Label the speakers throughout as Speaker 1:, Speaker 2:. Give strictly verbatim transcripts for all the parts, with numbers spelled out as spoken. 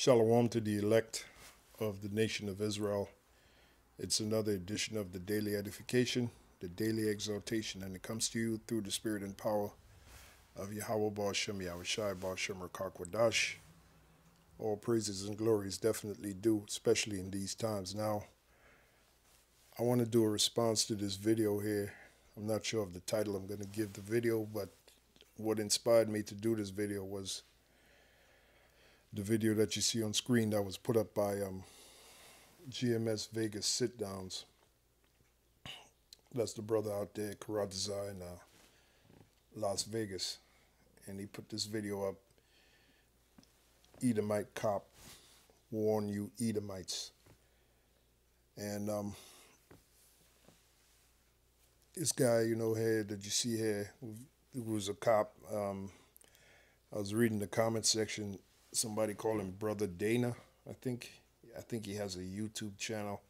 Speaker 1: Shalom to the elect of the nation of Israel. It's another edition of the Daily Edification, the Daily Exaltation, and it comes to you through the spirit and power of Yahweh Baal Shem Yahushai Baal Shem Rakakwadash. All praises and glories definitely due, especially in these times. Now, I want to do a response to this video here. I'm not sure of the title I'm going to give the video, but what inspired me to do this video was the video that you see on screen that was put up by um, G M S Vegas Sit Downs. That's the brother out there, Karatazar, in uh, Las Vegas. And he put this video up. Edomite Cop, warn you Edomites. And um, this guy, you know, here that you see here, who was a cop. Um, I was reading the comment section. Somebody called him Brother Dana. I think. I think he has a YouTube channel.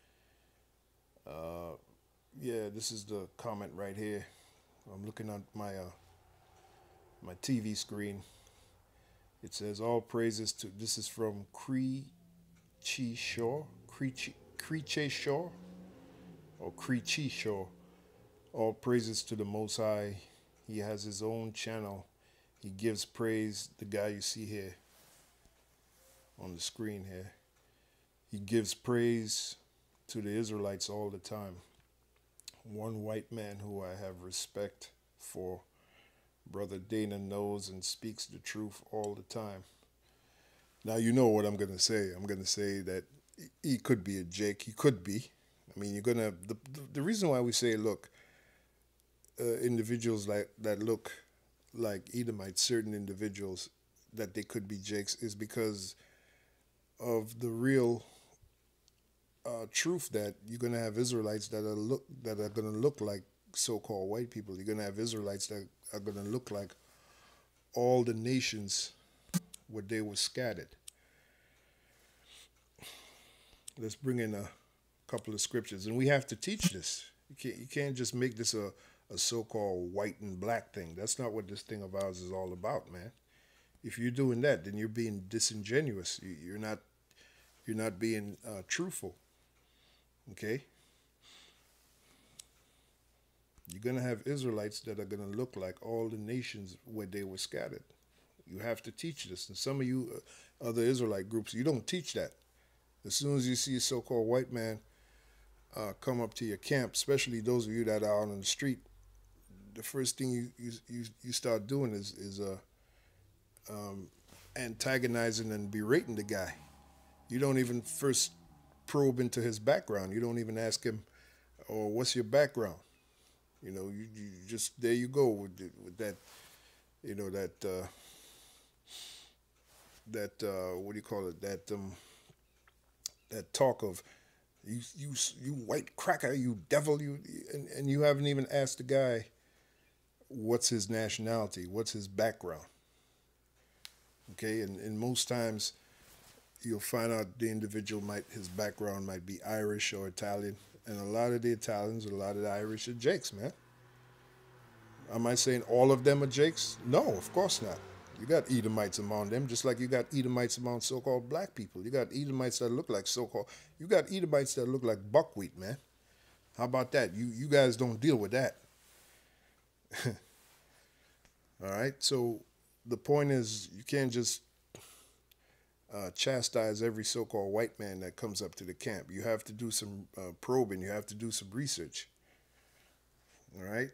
Speaker 1: Uh, yeah, this is the comment right here. I'm looking at my uh, my T V screen. It says, all praises to, this is from Cree Chi Shaw, Cree Shaw, or Cree Chi Shaw. All praises to the Most High. He has his own channel. He gives praise, the guy you see here on the screen here. He gives praise to the Israelites all the time. One white man who I have respect for. Brother Dana knows and speaks the truth all the time. Now, you know what I'm going to say. I'm going to say that he could be a Jake. He could be. I mean, you're going to... The, the reason why we say, look, uh, individuals like that look like Edomites, certain individuals, that they could be Jakes, is because of the real uh, truth that you're going to have Israelites that are look that are going to look like so-called white people. You're going to have Israelites that are going to look like all the nations where they were scattered. Let's bring in a couple of scriptures, and we have to teach this. You can't you can't just make this a a so-called white and black thing. That's not what this thing of ours is all about, man. If you're doing that, then you're being disingenuous. You're not you're not being uh, truthful. Okay. You're going to have Israelites that are going to look like all the nations where they were scattered. You have to teach this. And some of you uh, other Israelite groups, you don't teach that. As soon as you see a so-called white man uh, come up to your camp, especially those of you that are out on the street, the first thing you you, you, you start doing is, is uh, um, antagonizing and berating the guy. You don't even first probe into his background. You don't even ask him, oh, what's your background? You know, you, you just, there you go with, with that, you know, that, uh, that, uh, what do you call it, that, um, that talk of, you, you, you white cracker, you devil, you, and, and you haven't even asked the guy what's his nationality, what's his background, okay, and, and most times you'll find out the individual might, his background might be Irish or Italian. And a lot of the Italians, a lot of the Irish are Jakes, man. Am I saying all of them are Jakes? No, of course not. You got Edomites among them, just like you got Edomites among so-called black people. You got Edomites that look like so-called... You got Edomites that look like buckwheat, man. How about that? You, you guys don't deal with that. All right? So the point is, you can't just... Uh, chastise every so-called white man that comes up to the camp. You have to do some uh, probing. You have to do some research. All right?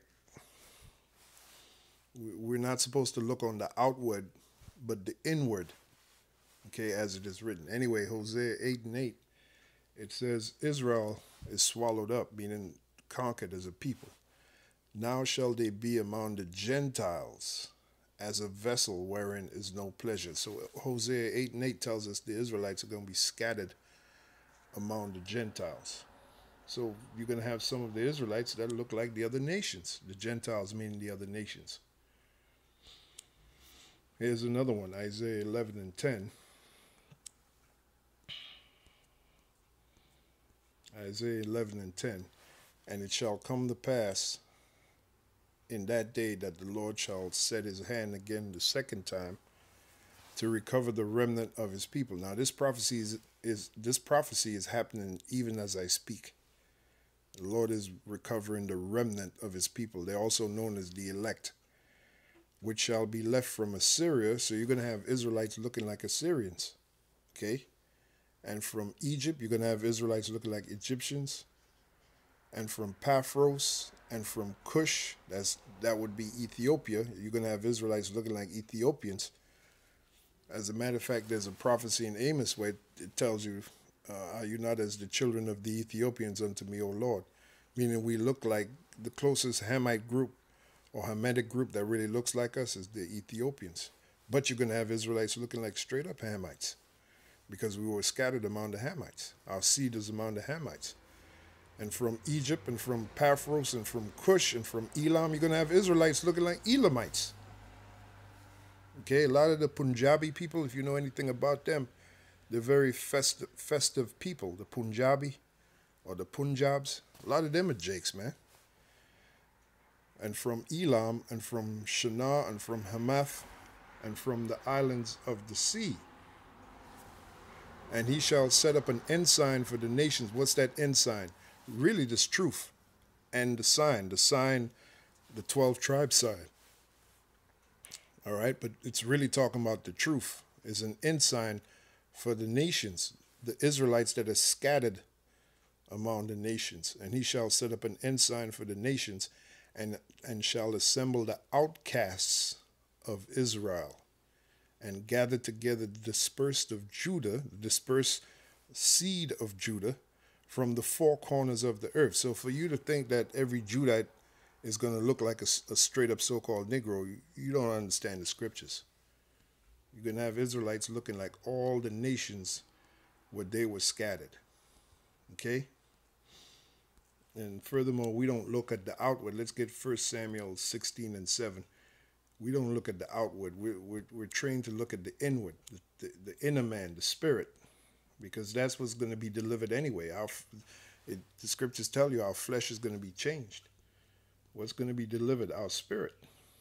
Speaker 1: We're not supposed to look on the outward, but the inward, okay, as it is written. Anyway, Hosea eight and eight, it says, Israel is swallowed up, meaning conquered as a people. Now shall they be among the Gentiles, as a vessel wherein is no pleasure. So Hosea eight and eight tells us the Israelites are going to be scattered among the Gentiles. So you're going to have some of the Israelites that look like the other nations. The Gentiles meaning the other nations. Here's another one, Isaiah eleven and ten. Isaiah eleven and ten. And it shall come to pass in that day that the Lord shall set his hand again the second time to recover the remnant of his people. Now this prophecy is, is this prophecy is happening even as I speak. The Lord is recovering the remnant of his people. They're also known as the elect, which shall be left from Assyria. So you're going to have Israelites looking like Assyrians. Okay? And from Egypt, you're going to have Israelites looking like Egyptians. And from Paphros and from Cush, that's, that would be Ethiopia, you're going to have Israelites looking like Ethiopians. As a matter of fact, there's a prophecy in Amos where it tells you, uh, are you not as the children of the Ethiopians unto me, O Lord? Meaning we look like the closest Hamite group or Hamitic group that really looks like us is the Ethiopians. But you're going to have Israelites looking like straight up Hamites because we were scattered among the Hamites. Our seed is among the Hamites. And from Egypt and from Paphros and from Cush and from Elam, you're going to have Israelites looking like Elamites. Okay, a lot of the Punjabi people, if you know anything about them, they're very festive, festive people. The Punjabi or the Punjabs, a lot of them are Jakes, man. And from Elam and from Shinar and from Hamath and from the islands of the sea. And he shall set up an ensign for the nations. What's that ensign? Really, this truth and the sign, the sign, the twelve tribe sign. All right, but it's really talking about the truth. Is an ensign for the nations, the Israelites that are scattered among the nations. And he shall set up an ensign for the nations and, and shall assemble the outcasts of Israel and gather together the dispersed of Judah, the dispersed seed of Judah from the four corners of the earth. So for you to think that every Judite is going to look like a, a straight up so-called Negro, you, you don't understand the scriptures. You're going to have Israelites looking like all the nations where they were scattered. Okay? And furthermore, we don't look at the outward. Let's get First Samuel sixteen and seven. We don't look at the outward. We're, we're, we're trained to look at the inward, the, the, the inner man, the spirit, because that's what's going to be delivered anyway. Our, it, the scriptures tell you our flesh is going to be changed. What's going to be delivered? Our spirit.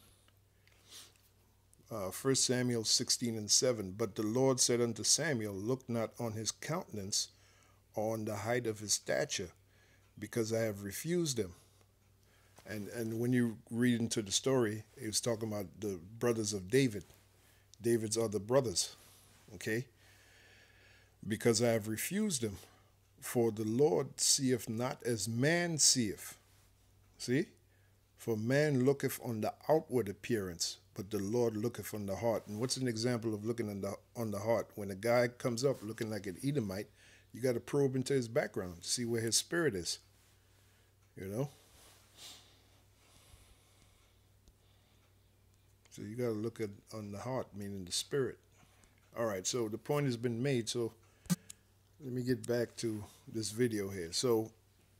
Speaker 1: Uh, First Samuel sixteen and seven. But the Lord said unto Samuel, look not on his countenance or on the height of his stature, because I have refused him. And and when you read into the story, it was talking about the brothers of David, David's other brothers, okay? Because I have refused him, for the Lord seeth not as man seeth. See? For man looketh on the outward appearance, but the Lord looketh on the heart. And what's an example of looking on the, on the heart? When a guy comes up looking like an Edomite, you got to probe into his background to see where his spirit is, you know? So you got to look at on the heart, meaning the spirit. All right, so the point has been made. So let me get back to this video here. So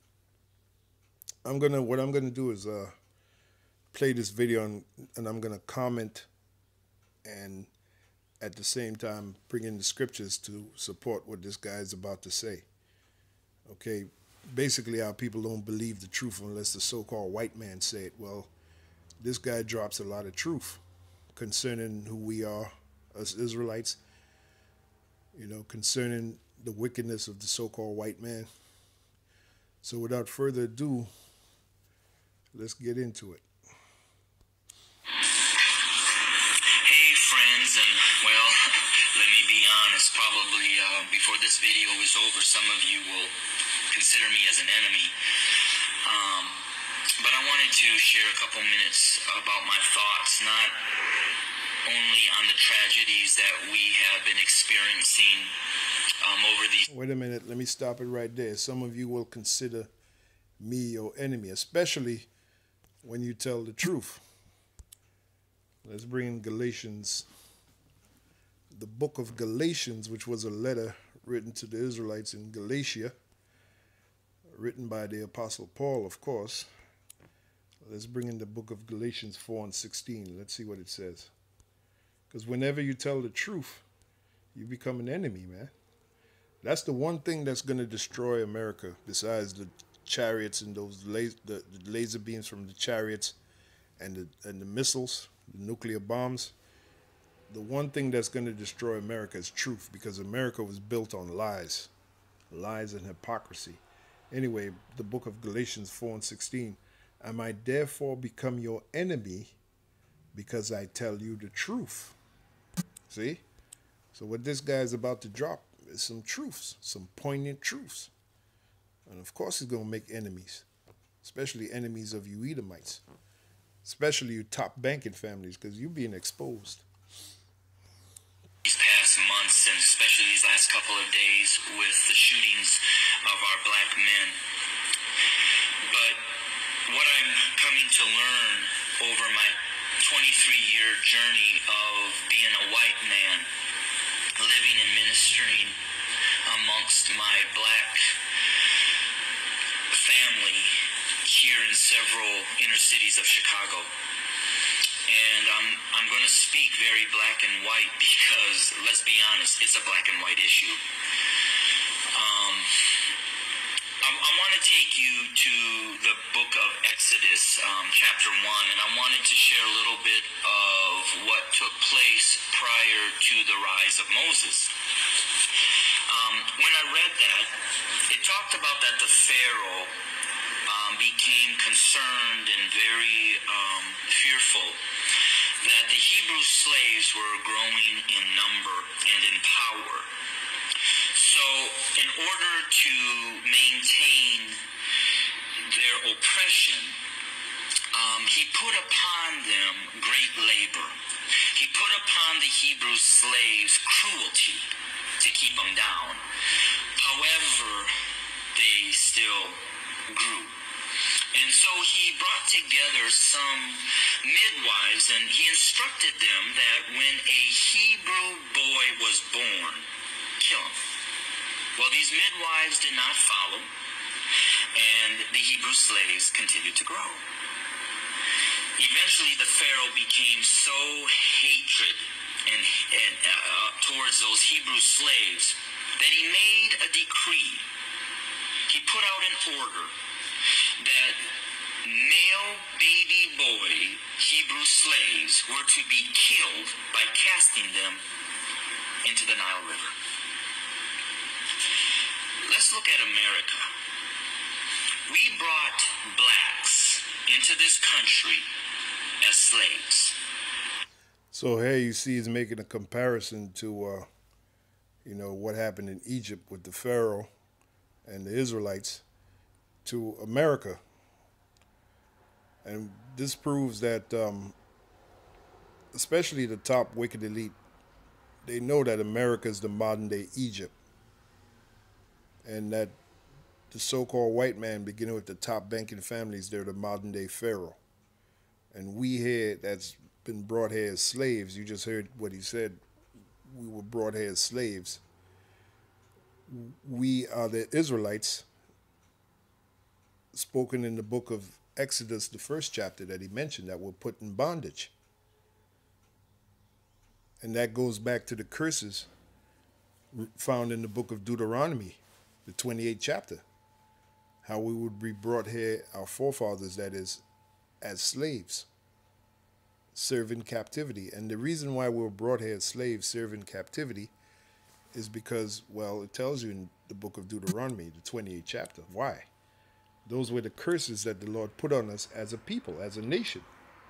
Speaker 1: I'm gonna, what I'm gonna do is uh, play this video and, and I'm gonna comment and at the same time bring in the scriptures to support what this guy is about to say. Okay, basically how people don't believe the truth unless the so-called white man say it. Well, this guy drops a lot of truth concerning who we are as Israelites, you know, concerning the wickedness of the so-called white man. So without further ado, let's get into it.
Speaker 2: Hey friends, and well, let me be honest, probably uh, before this video is over, some of you will consider me as an enemy. Um, but I wanted to share a couple minutes about my thoughts, not only on the tragedies that we have been experiencing um, over these...
Speaker 1: Wait a minute, let me stop it right there. Some of you will consider me your enemy, especially when you tell the truth. Let's bring in Galatians, the book of Galatians, which was a letter written to the Israelites in Galatia, written by the Apostle Paul, of course. Let's bring in the book of Galatians four and sixteen. Let's see what it says. Because whenever you tell the truth, you become an enemy, man. That's the one thing that's going to destroy America, besides the chariots and those las the, the laser beams from the chariots and the, and the missiles, the nuclear bombs. the one thing that's going to destroy America is truth, because America was built on lies, lies and hypocrisy. Anyway, the book of Galatians four and sixteen. Am I therefore become your enemy because I tell you the truth? See? So what this guy is about to drop is some truths, some poignant truths. And of course he's going to make enemies, especially enemies of you Edomites, especially you top banking families, because you're being exposed.
Speaker 2: These past months, and especially these last couple of days, with the shootings of our black men. But what I'm coming to learn over my twenty-three year journey of being a white man, living and ministering amongst my black family here in several inner cities of Chicago. And I'm, I'm going to speak very black and white because, let's be honest, it's a black and white issue. Um, I, I want to take you to the book of Exodus, um, chapter one, and I wanted to share a little bit of what took place prior to the rise of Moses. Um, when I read that, it talked about that the Pharaoh um, became concerned and very um, fearful that the Hebrew slaves were growing in number and in power. So in order to maintain their oppression, um, he put upon them great labor. He put upon the Hebrew slaves cruelty to keep them down. However, they still grew. And so he brought together some midwives, and he instructed them that when a Hebrew boy was born, kill him. Well, these midwives did not follow, and the Hebrew slaves continued to grow. Eventually, the Pharaoh became so hatred and, and uh, towards those Hebrew slaves that he made a decree. He put out an order that male baby boy Hebrew slaves were to be killed by casting them into the Nile River. Let's look at America. We brought blacks into this country as slaves.
Speaker 1: So here you see he's making a comparison to, uh, you know, what happened in Egypt with the Pharaoh and the Israelites to America. And this proves that, um, especially the top wicked elite, they know that America is the modern day Egypt. And that the so-called white man, beginning with the top banking families, they're the modern day Pharaoh. And we here, that's been brought here as slaves, you just heard what he said, we were brought here as slaves. We are the Israelites, spoken in the book of Exodus, the first chapter that he mentioned, that were put in bondage. And that goes back to the curses found in the book of Deuteronomy, the twenty-eighth chapter. How we would be brought here, our forefathers, that is, as slaves, serving captivity. And the reason why we were brought here as slaves, serving captivity, is because, well, it tells you in the book of Deuteronomy, the twenty-eighth chapter. Why? Those were the curses that the Lord put on us as a people, as a nation.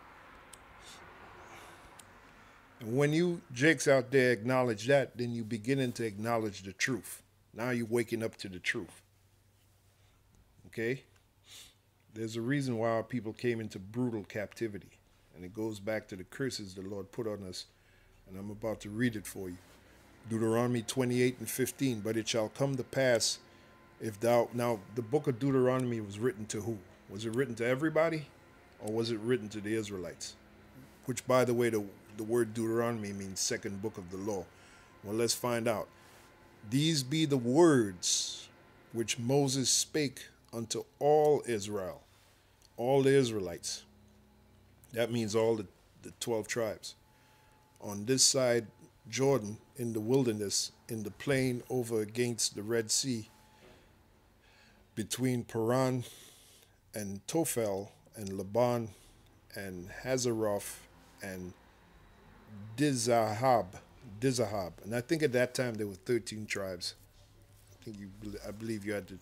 Speaker 1: And when you jakes out there acknowledge that, then you beginning to acknowledge the truth. Now you're waking up to the truth. Okay? There's a reason why our people came into brutal captivity. And it goes back to the curses the Lord put on us. And I'm about to read it for you. Deuteronomy twenty-eight and fifteen. But it shall come to pass, if thou... Now, the book of Deuteronomy was written to who? Was it written to everybody? Or was it written to the Israelites? Which, by the way, the, the word Deuteronomy means second book of the law. Well, let's find out. These be the words which Moses spake unto all Israel, all the Israelites. That means all the, the twelve tribes. On this side Jordan, in the wilderness, in the plain over against the Red Sea, between Paran and Tophel and Laban and Hazeroth and Dizahab. Dizahab. And I think at that time there were thirteen tribes. I think you, I believe you had the,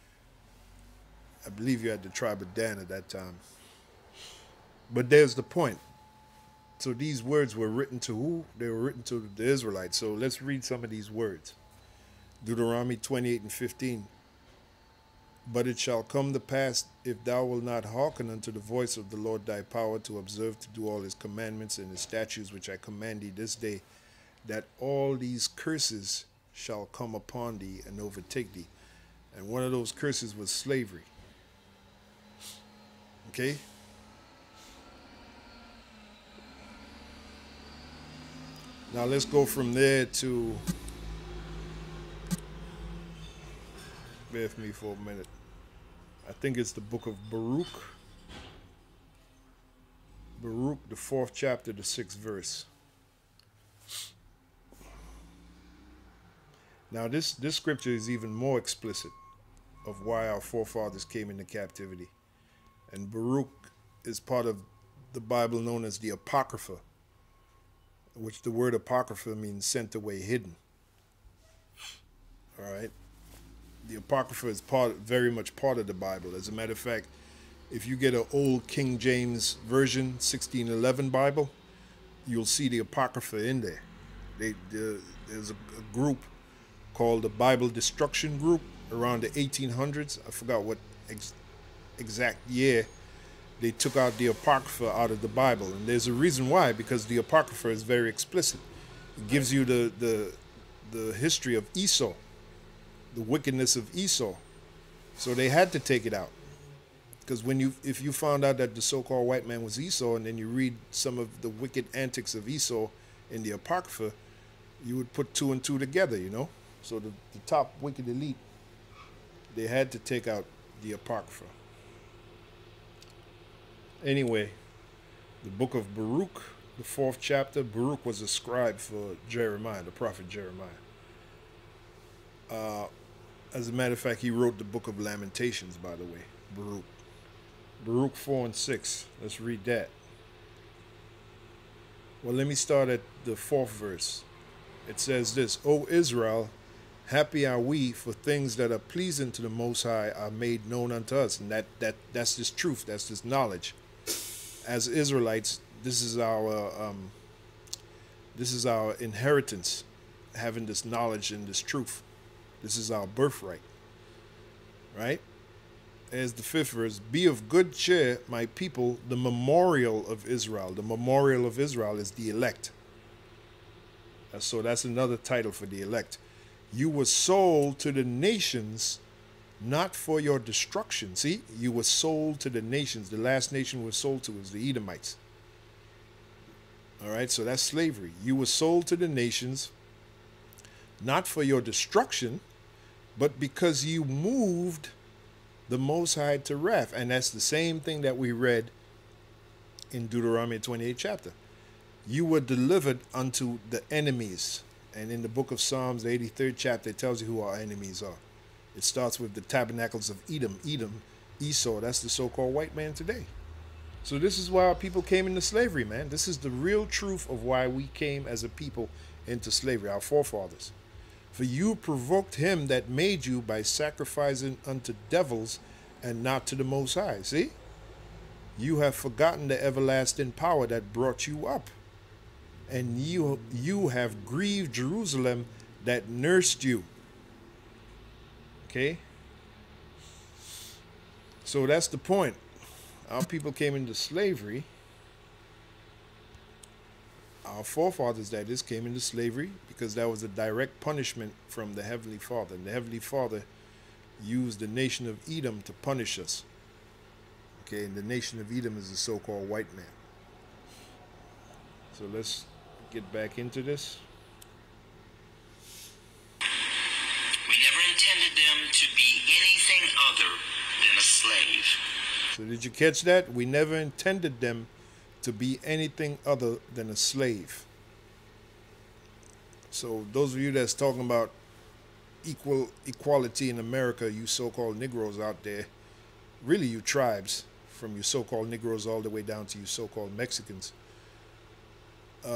Speaker 1: I believe you had the tribe of Dan at that time. But there's the point. So these words were written to who? They were written to the Israelites. So let's read some of these words. Deuteronomy twenty-eight and fifteen. But it shall come to pass, if thou wilt not hearken unto the voice of the Lord thy power, to observe to do all his commandments and his statutes which I command thee this day, that all these curses shall come upon thee and overtake thee. And one of those curses was slavery. Okay? Now let's go from there to, bear with me for a minute. I think it's the book of Baruch. Baruch, the fourth chapter, the sixth verse. Now this, this scripture is even more explicit of why our forefathers came into captivity. And Baruch is part of the Bible known as the Apocrypha, which the word Apocrypha means sent away, hidden. All right? The Apocrypha is part, very much part of the Bible. As a matter of fact, if you get an old King James Version, sixteen eleven Bible, you'll see the Apocrypha in there. They, the, there's a, a group called the Bible Destruction Group around the eighteen hundreds. I forgot what ex exact year they took out the Apocrypha out of the Bible. And there's a reason why, because the Apocrypha is very explicit. It gives you the, the, the history of Esau, the wickedness of Esau. So they had to take it out. Because when you, if you found out that the so-called white man was Esau, and then you read some of the wicked antics of Esau in the Apocrypha, you would put two and two together, you know? So the, the top wicked elite, they had to take out the Apocrypha. Anyway, the book of Baruch, the fourth chapter, Baruch was a scribe for Jeremiah, the prophet Jeremiah. Uh, as a matter of fact, he wrote the book of Lamentations, by the way, Baruch. Baruch four and six. Let's read that. Well, let me start at the fourth verse. It says this, O Israel, happy are we, for things that are pleasing to the Most High are made known unto us. And that, that that's this truth, that's this knowledge. As Israelites, this is our um, this is our inheritance, having this knowledge and this truth. This is our birthright, right? As the fifth verse, be of good cheer, my people, the memorial of Israel. The memorial of Israel is the elect. So that's another title for the elect. You were sold to the nations, not for your destruction. See, you were sold to the nations. The last nation was sold to was the Edomites. All right, so that's slavery. You were sold to the nations, not for your destruction, but because you moved the Most High to wrath. And that's the same thing that we read in Deuteronomy twenty-eight chapter. You were delivered unto the enemies. And in the book of Psalms, the eighty-third chapter, it tells you who our enemies are. It starts with the tabernacles of Edom. Edom, Esau, that's the so-called white man today. So this is why our people came into slavery, man. This is the real truth of why we came as a people into slavery, our forefathers. For you provoked him that made you by sacrificing unto devils and not to the Most High. See? You have forgotten the everlasting power that brought you up. And you, you have grieved Jerusalem that nursed you. Okay? So that's the point. Our people came into slavery. Our forefathers, that is, came into slavery because that was a direct punishment from the Heavenly Father. And the Heavenly Father used the nation of Edom to punish us. Okay, and the nation of Edom is the so-called white man. So let's get back into this.
Speaker 2: We never intended them to be anything other than a slave.
Speaker 1: So did you catch that? We never intended them to be anything other than a slave. So those of you that's talking about equal equality in America, you so-called Negroes out there, really you tribes, from you so-called Negroes all the way down to you so-called Mexicans, uh,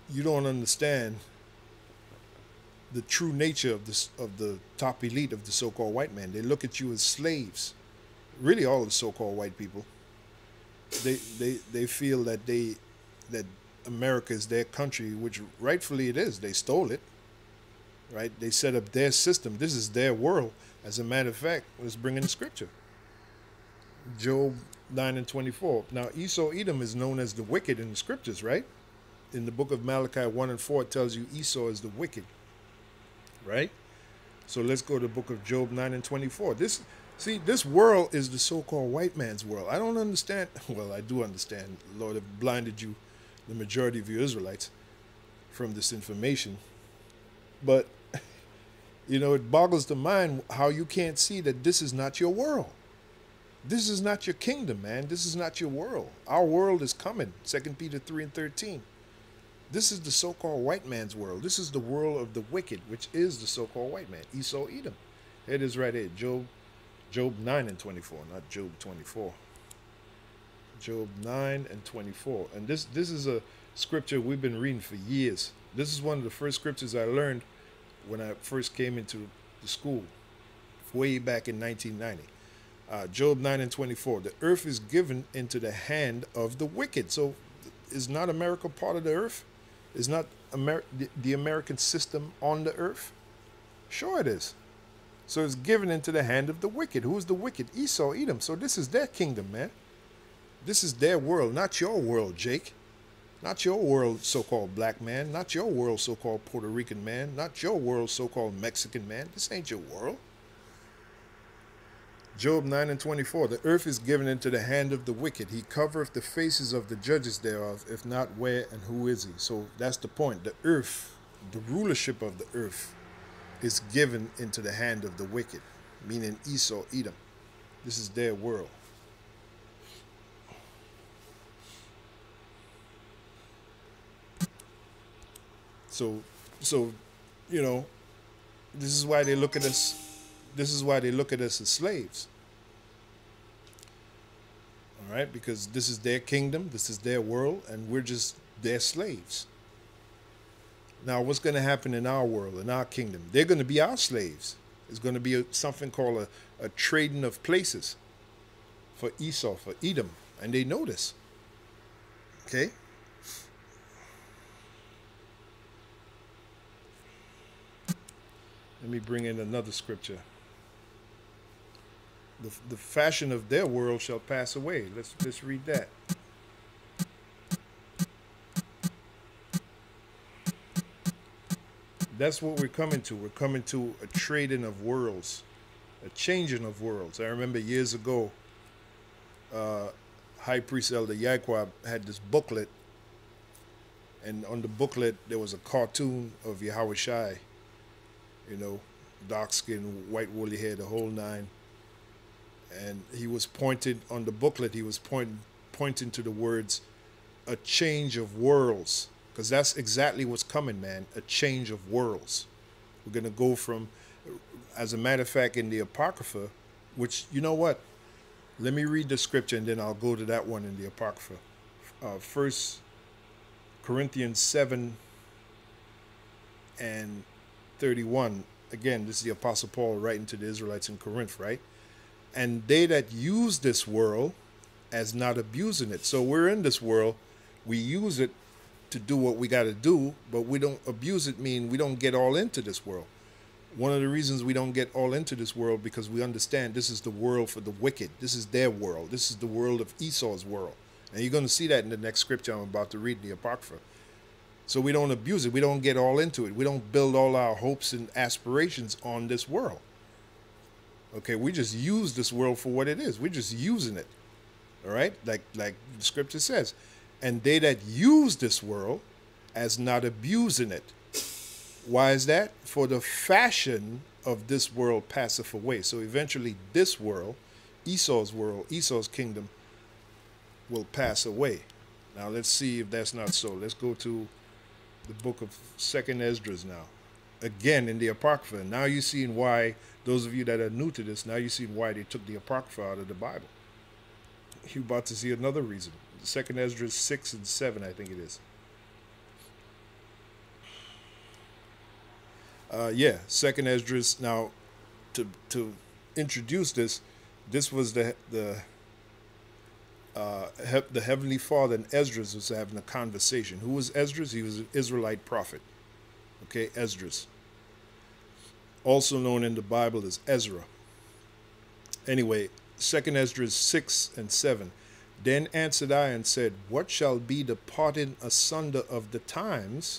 Speaker 1: you don't understand the true nature of this of the top elite of the so-called white man. They look at you as slaves. Really, all the so-called white people. They they they feel that they that America is their country, which rightfully it is. They stole it, right? They set up their system. This is their world. As a matter of fact, let's bring in the scripture. Job nine and twenty-four. Now, Esau Edom is known as the wicked in the scriptures, right? In the book of Malachi one and four, it tells you Esau is the wicked, right? So let's go to the book of Job nine and twenty-four. This, see, this world is the so-called white man's world. I don't understand. Well, I do understand. The Lord have blinded you, the majority of you Israelites, from this information. But, you know, it boggles the mind how you can't see that this is not your world. This is not your kingdom, man. This is not your world. Our world is coming. Second Peter three and thirteen. This is the so-called white man's world. This is the world of the wicked, which is the so-called white man, Esau Edom. It is right here, Job, Job nine and twenty-four, not Job twenty-four. Job nine and twenty-four. And this, this is a scripture we've been reading for years. This is one of the first scriptures I learned when I first came into the school, way back in nineteen ninety. Uh, Job nine and twenty-four. The earth is given into the hand of the wicked. So is not America part of the earth? Is not Amer the, the American system on the earth? Sure it is. So it's given into the hand of the wicked. Who is the wicked? Esau, Edom. So this is their kingdom, man. This is their world, not your world, Jake. Not your world, so-called black man. Not your world, so-called Puerto Rican man. Not your world, so-called Mexican man. This ain't your world. Job nine and twenty-four. The earth is given into the hand of the wicked. He covereth the faces of the judges thereof. If not, where and who is he? So that's the point. The earth, the rulership of the earth, is given into the hand of the wicked, meaning Esau, Edom. This is their world. So, so, you know, this is why they look at us. This is why they look at us as slaves. All right, because this is their kingdom, this is their world, and we're just their slaves. Now, what's going to happen in our world, in our kingdom? They're going to be our slaves. It's going to be a, something called a, a trading of places for Esau, for Edom, and they know this. Okay? Let me bring in another scripture. The, the fashion of their world shall pass away. Let's, let's read that. That's what we're coming to. We're coming to a trading of worlds, a changing of worlds. I remember years ago, uh, High Priest Elder Yaquab had this booklet, and on the booklet there was a cartoon of Yahweh Shai, you know, dark skin, white woolly hair, the whole nine. And he was pointed on the booklet, he was pointing pointing to the words, a change of worlds. Because that's exactly what's coming, man, a change of worlds. We're going to go from, as a matter of fact, in the Apocrypha, which, you know what? Let me read the scripture and then I'll go to that one in the Apocrypha. Uh, First Corinthians seven and thirty-one. Again, this is the Apostle Paul writing to the Israelites in Corinth, right? And they that use this world as not abusing it. So we're in this world, we use it to do what we got to do, but we don't abuse it, mean we don't get all into this world. One of the reasons we don't get all into this world, because we understand this is the world for the wicked. This is their world. This is the world of Esau's world. And you're going to see that in the next scripture I'm about to read in the Apocrypha. So we don't abuse it. We don't get all into it. We don't build all our hopes and aspirations on this world. Okay, we just use this world for what it is. We're just using it. All right? Like, like the scripture says. And they that use this world as not abusing it. Why is that? For the fashion of this world passeth away. So eventually this world, Esau's world, Esau's kingdom, will pass away. Now let's see if that's not so. Let's go to the book of Second Esdras now. Again in the Apocrypha. Now you're seeing why, those of you that are new to this, now you're seeing why they took the Apocrypha out of the Bible. You're about to see another reason. Second Esdras six and seven, I think it is. Uh, yeah, Second Esdras. Now, to to introduce this, this was the the uh, he, the Heavenly Father and Esdras was having a conversation. Who was Esdras? He was an Israelite prophet. Okay, Esdras, also known in the Bible as Ezra. Anyway, Second Esdras six and seven. Then answered I and said, what shall be the parting asunder of the times?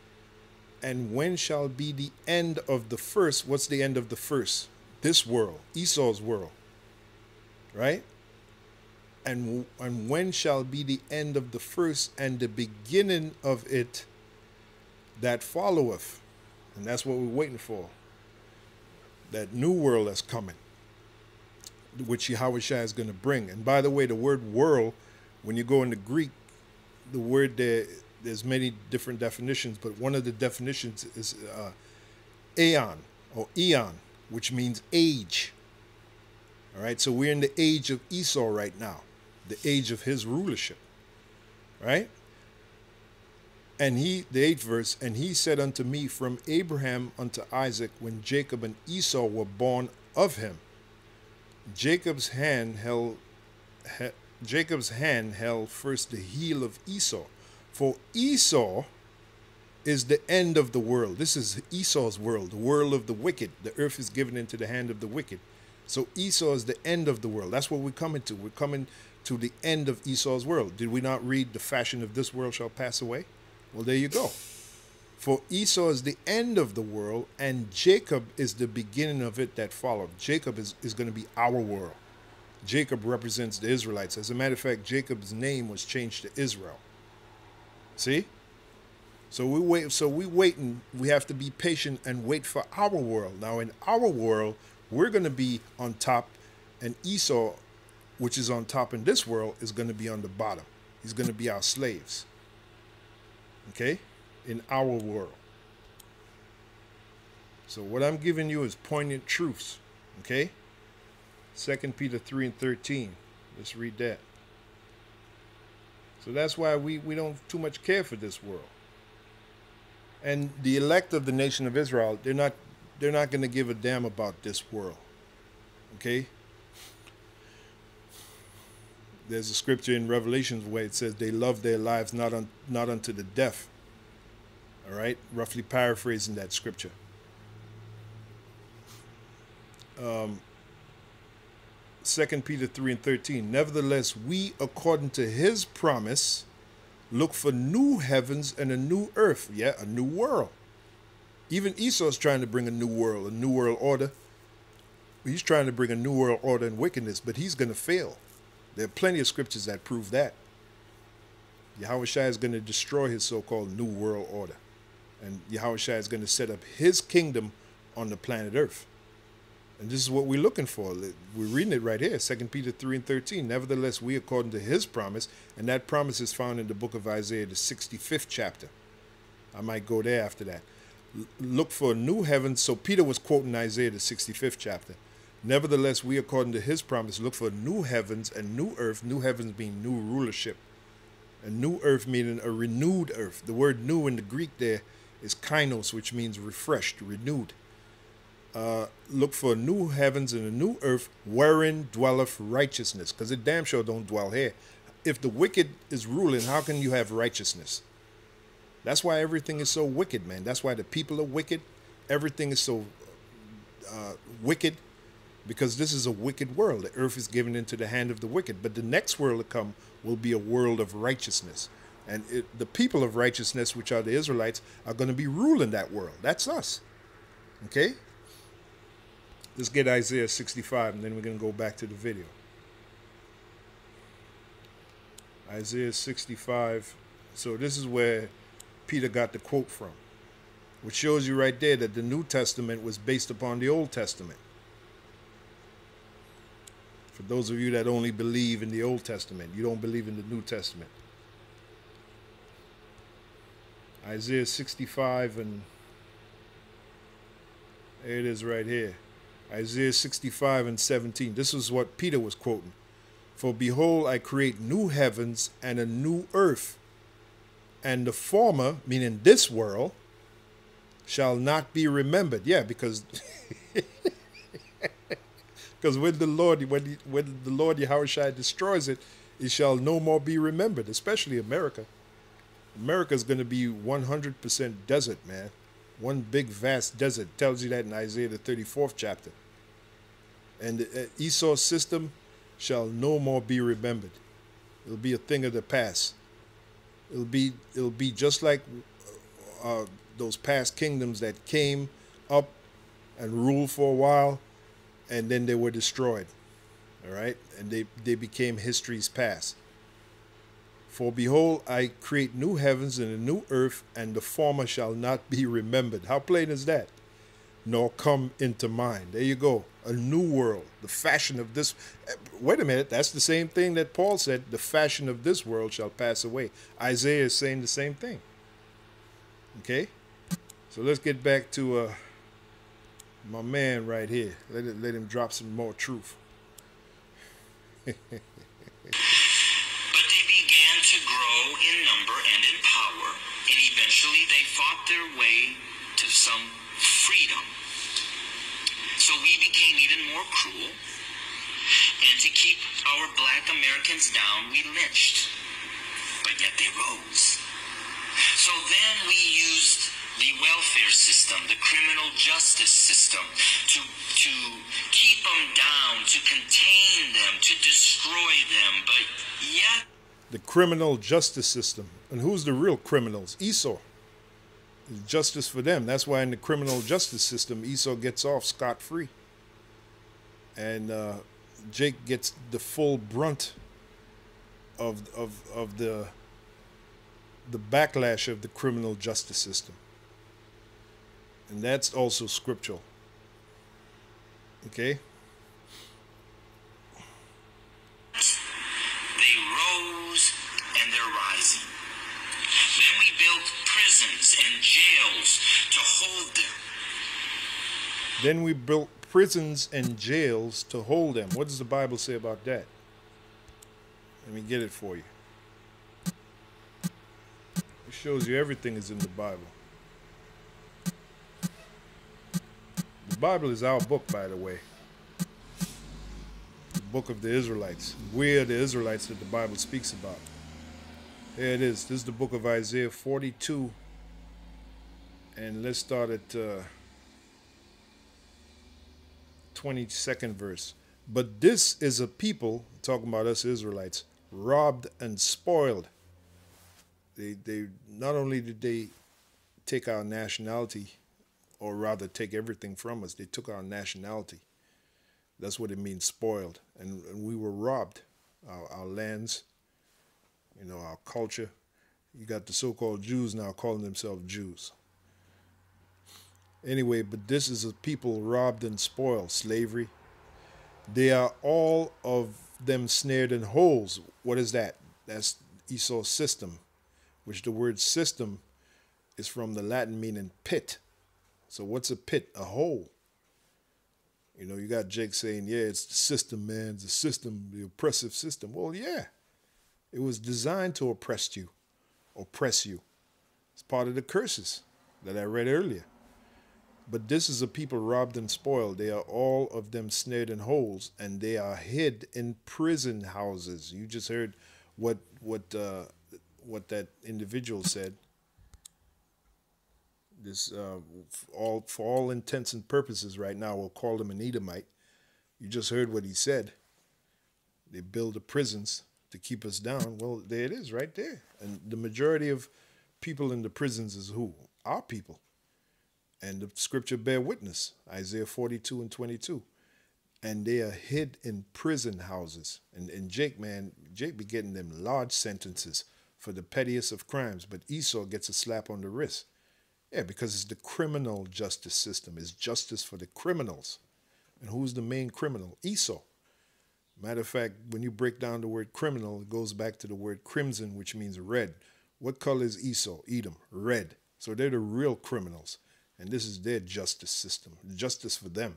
Speaker 1: And when shall be the end of the first? What's the end of the first? This world, Esau's world, right? And, and when shall be the end of the first and the beginning of it that followeth? And that's what we're waiting for. That new world that's coming, which Yahushua is going to bring. And by the way, the word world, when you go into Greek, the word there, there's many different definitions, but one of the definitions is uh, aeon or eon, which means age. All right, so we're in the age of Esau right now, the age of his rulership, right? And he, the eighth verse, and he said unto me, from Abraham unto Isaac, when Jacob and Esau were born of him, Jacob's hand held, ha, Jacob's hand held first the heel of Esau. For Esau is the end of the world. This is Esau's world, the world of the wicked. The earth is given into the hand of the wicked. So Esau is the end of the world. That's what we're coming to. We're coming to the end of Esau's world. Did we not read the fashion of this world shall pass away? Well, there you go. For Esau is the end of the world, and Jacob is the beginning of it that followed. Jacob is, is going to be our world. Jacob represents the Israelites. As a matter of fact, Jacob's name was changed to Israel. See? So we wait. So we waiting. We have to be patient and wait for our world. Now, in our world, we're going to be on top, and Esau, which is on top in this world, is going to be on the bottom. He's going to be our slaves. Okay? In our world. So what I'm giving you is poignant truths. Okay? Second Peter three and thirteen. Let's read that. So that's why we, we don't too much care for this world. And the elect of the nation of Israel, they're not they're not going to give a damn about this world. Okay? There's a scripture in Revelations where it says they love their lives not un, not unto the death. All right? Roughly paraphrasing that scripture. Um, Second Peter three and thirteen. Nevertheless, we, according to his promise, look for new heavens and a new earth. Yeah, a new world. Even Esau's trying to bring a new world, a new world order. He's trying to bring a new world order and wickedness, but he's going to fail. There are plenty of scriptures that prove that. Yahushua is going to destroy his so-called new world order. And Yahushua is going to set up his kingdom on the planet Earth. And this is what we're looking for. We're reading it right here, Second Peter three and thirteen. Nevertheless, we, according to his promise, and that promise is found in the book of Isaiah, the sixty-fifth chapter. I might go there after that. Look for new heavens. So Peter was quoting Isaiah, the sixty-fifth chapter. Nevertheless, we, according to his promise, look for new heavens and new earth. New heavens being new rulership. And new earth meaning a renewed earth. The word new in the Greek there is kainos, which means refreshed, renewed. Uh, look for new heavens and a new earth wherein dwelleth righteousness. Because it damn sure don't dwell here. If the wicked is ruling, how can you have righteousness? That's why everything is so wicked, man. That's why the people are wicked. Everything is so uh, wicked. Because this is a wicked world. The earth is given into the hand of the wicked. But the next world to come will be a world of righteousness. And it, the people of righteousness, which are the Israelites, are going to be ruling that world. That's us. Okay? Let's get Isaiah sixty-five, and then we're going to go back to the video. Isaiah sixty-five. So this is where Peter got the quote from, which shows you right there that the New Testament was based upon the Old Testament. For those of you that only believe in the Old Testament, you don't believe in the New Testament. Isaiah sixty-five, and there it is right here. Isaiah sixty-five and seventeen. This is what Peter was quoting. For behold, I create new heavens and a new earth, and the former, meaning this world, shall not be remembered. Yeah, because because when the Lord when he, when the Lord Yahushua destroys it, it shall no more be remembered. Especially America. America is going to be one hundred percent desert, man. One big vast desert. Tells you that in Isaiah the thirty-fourth chapter. And the uh, Esau system shall no more be remembered. It'll be a thing of the past. It'll be it'll be just like uh, those past kingdoms that came up and ruled for a while, and then they were destroyed. All right, and they they became history's past. For behold, I create new heavens and a new earth, and the former shall not be remembered. How plain is that? Nor come into mind. There you go. A new world. The fashion of this. Wait a minute. That's the same thing that Paul said. The fashion of this world shall pass away. Isaiah is saying the same thing. Okay? So let's get back to uh, my man right here. Let, it, let him drop some more truth.
Speaker 2: But they began to grow in number and in power, and eventually they fought their way to some freedom. So we became even more cruel, and to keep our black Americans down, we lynched. But yet they rose. So then we used the welfare system, the criminal justice system, to, to keep them down, to contain them, to destroy them. But yet...
Speaker 1: The criminal justice system. And who's the real criminals? Esau. Justice for them. That's why in the criminal justice system, Esau gets off scot-free. And uh, Jake gets the full brunt of, of, of the, the backlash of the criminal justice system. And that's also scriptural. Okay?
Speaker 2: They rose and they're rising. Then we built prisons and jails to hold them.
Speaker 1: Then we built prisons and jails to hold them. What does the Bible say about that? Let me get it for you. It shows you everything is in the Bible. The Bible is our book, by the way. The book of the Israelites. We are the Israelites that the Bible speaks about. Here it is. This is the book of Isaiah forty-two. And let's start at uh, twenty-second verse. But this is a people, talking about us Israelites, robbed and spoiled. They, they not only did they take our nationality, or rather take everything from us, they took our nationality. That's what it means, spoiled. And, and we were robbed. Our, our lands, you know, our culture. You got the so-called Jews now calling themselves Jews. Anyway, but this is a people robbed and spoiled. Slavery. They are all of them snared in holes. What is that? That's Esau's system, which the word system is from the Latin meaning pit. So what's a pit? A hole. You know, you got Jake saying, yeah, it's the system, man. It's the system, the oppressive system. Well, yeah. It was designed to oppress you. Oppress you. It's part of the curses that I read earlier. But this is a people robbed and spoiled. They are all of them snared in holes, and they are hid in prison houses. You just heard what what uh, what that individual said. This uh, all for all intents and purposes right now, we'll call him an Edomite. You just heard what he said. They build the prisons to keep us down. Well, there it is right there. And the majority of people in the prisons is who? Our people. And the scripture bear witness, Isaiah forty-two and twenty-two. And they are hid in prison houses. And, and Jake, man, Jake be getting them large sentences for the pettiest of crimes. But Esau gets a slap on the wrist. Yeah, because it's the criminal justice system. It's justice for the criminals. And who's the main criminal? Esau. Matter of fact, when you break down the word criminal, it goes back to the word crimson, which means red. What color is Esau? Edom. Red. So they're the real criminals. And this is their justice system. Justice for them.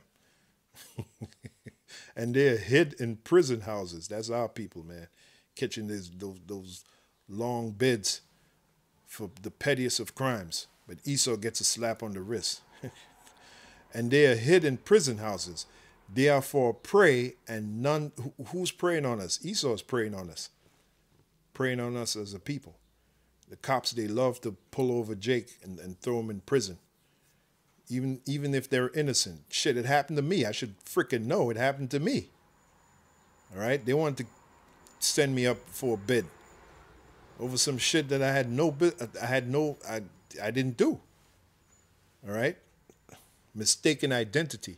Speaker 1: And they're hid in prison houses. That's our people, man. Catching these, those, those long bids for the pettiest of crimes. But Esau gets a slap on the wrist. And they are hid in prison houses. They are for a prey, and none. Who's preying on us? Esau is preying on us. Preying on us as a people. The cops, they love to pull over Jake and, and throw him in prison. Even, even if they're innocent. Shit, it happened to me. I should freaking know it happened to me. All right? They wanted to send me up for a bid over some shit that I had no, I had no, I, I didn't do. All right? Mistaken identity.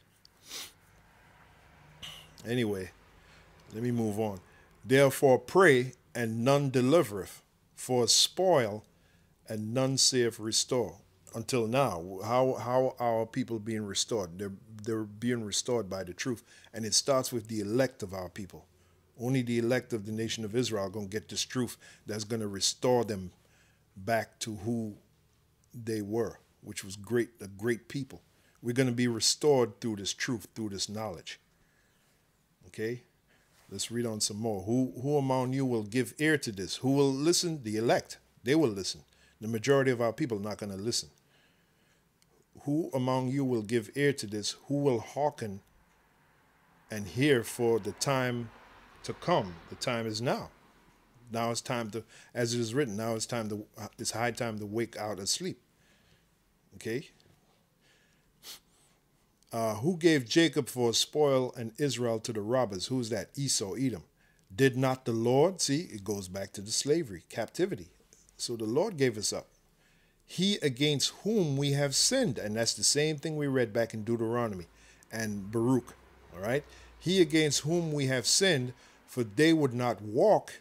Speaker 1: Anyway, let me move on. Therefore pray, and none delivereth, for a spoil, and none saith restore. Until now, how how are people being restored? They're they're being restored by the truth, and it starts with the elect of our people. Only the elect of the nation of Israel are going to get this truth that's going to restore them back to who they were, which was great, a great people. We're going to be restored through this truth, through this knowledge. Okay? Let's read on some more. Who, who among you will give ear to this? Who will listen? The elect. They will listen. The majority of our people are not going to listen. Who among you will give ear to this? Who will hearken and hear for the time to come? The time is now. Now it's time to, as it is written, now it's time to, it's high time to wake out of sleep. Okay? Uh, who gave Jacob for a spoil and Israel to the robbers? Who is that? Esau, Edom. Did not the Lord? See, it goes back to the slavery, captivity. So the Lord gave us up. He against whom we have sinned. And that's the same thing we read back in Deuteronomy and Baruch. All right? He against whom we have sinned, for they would not walk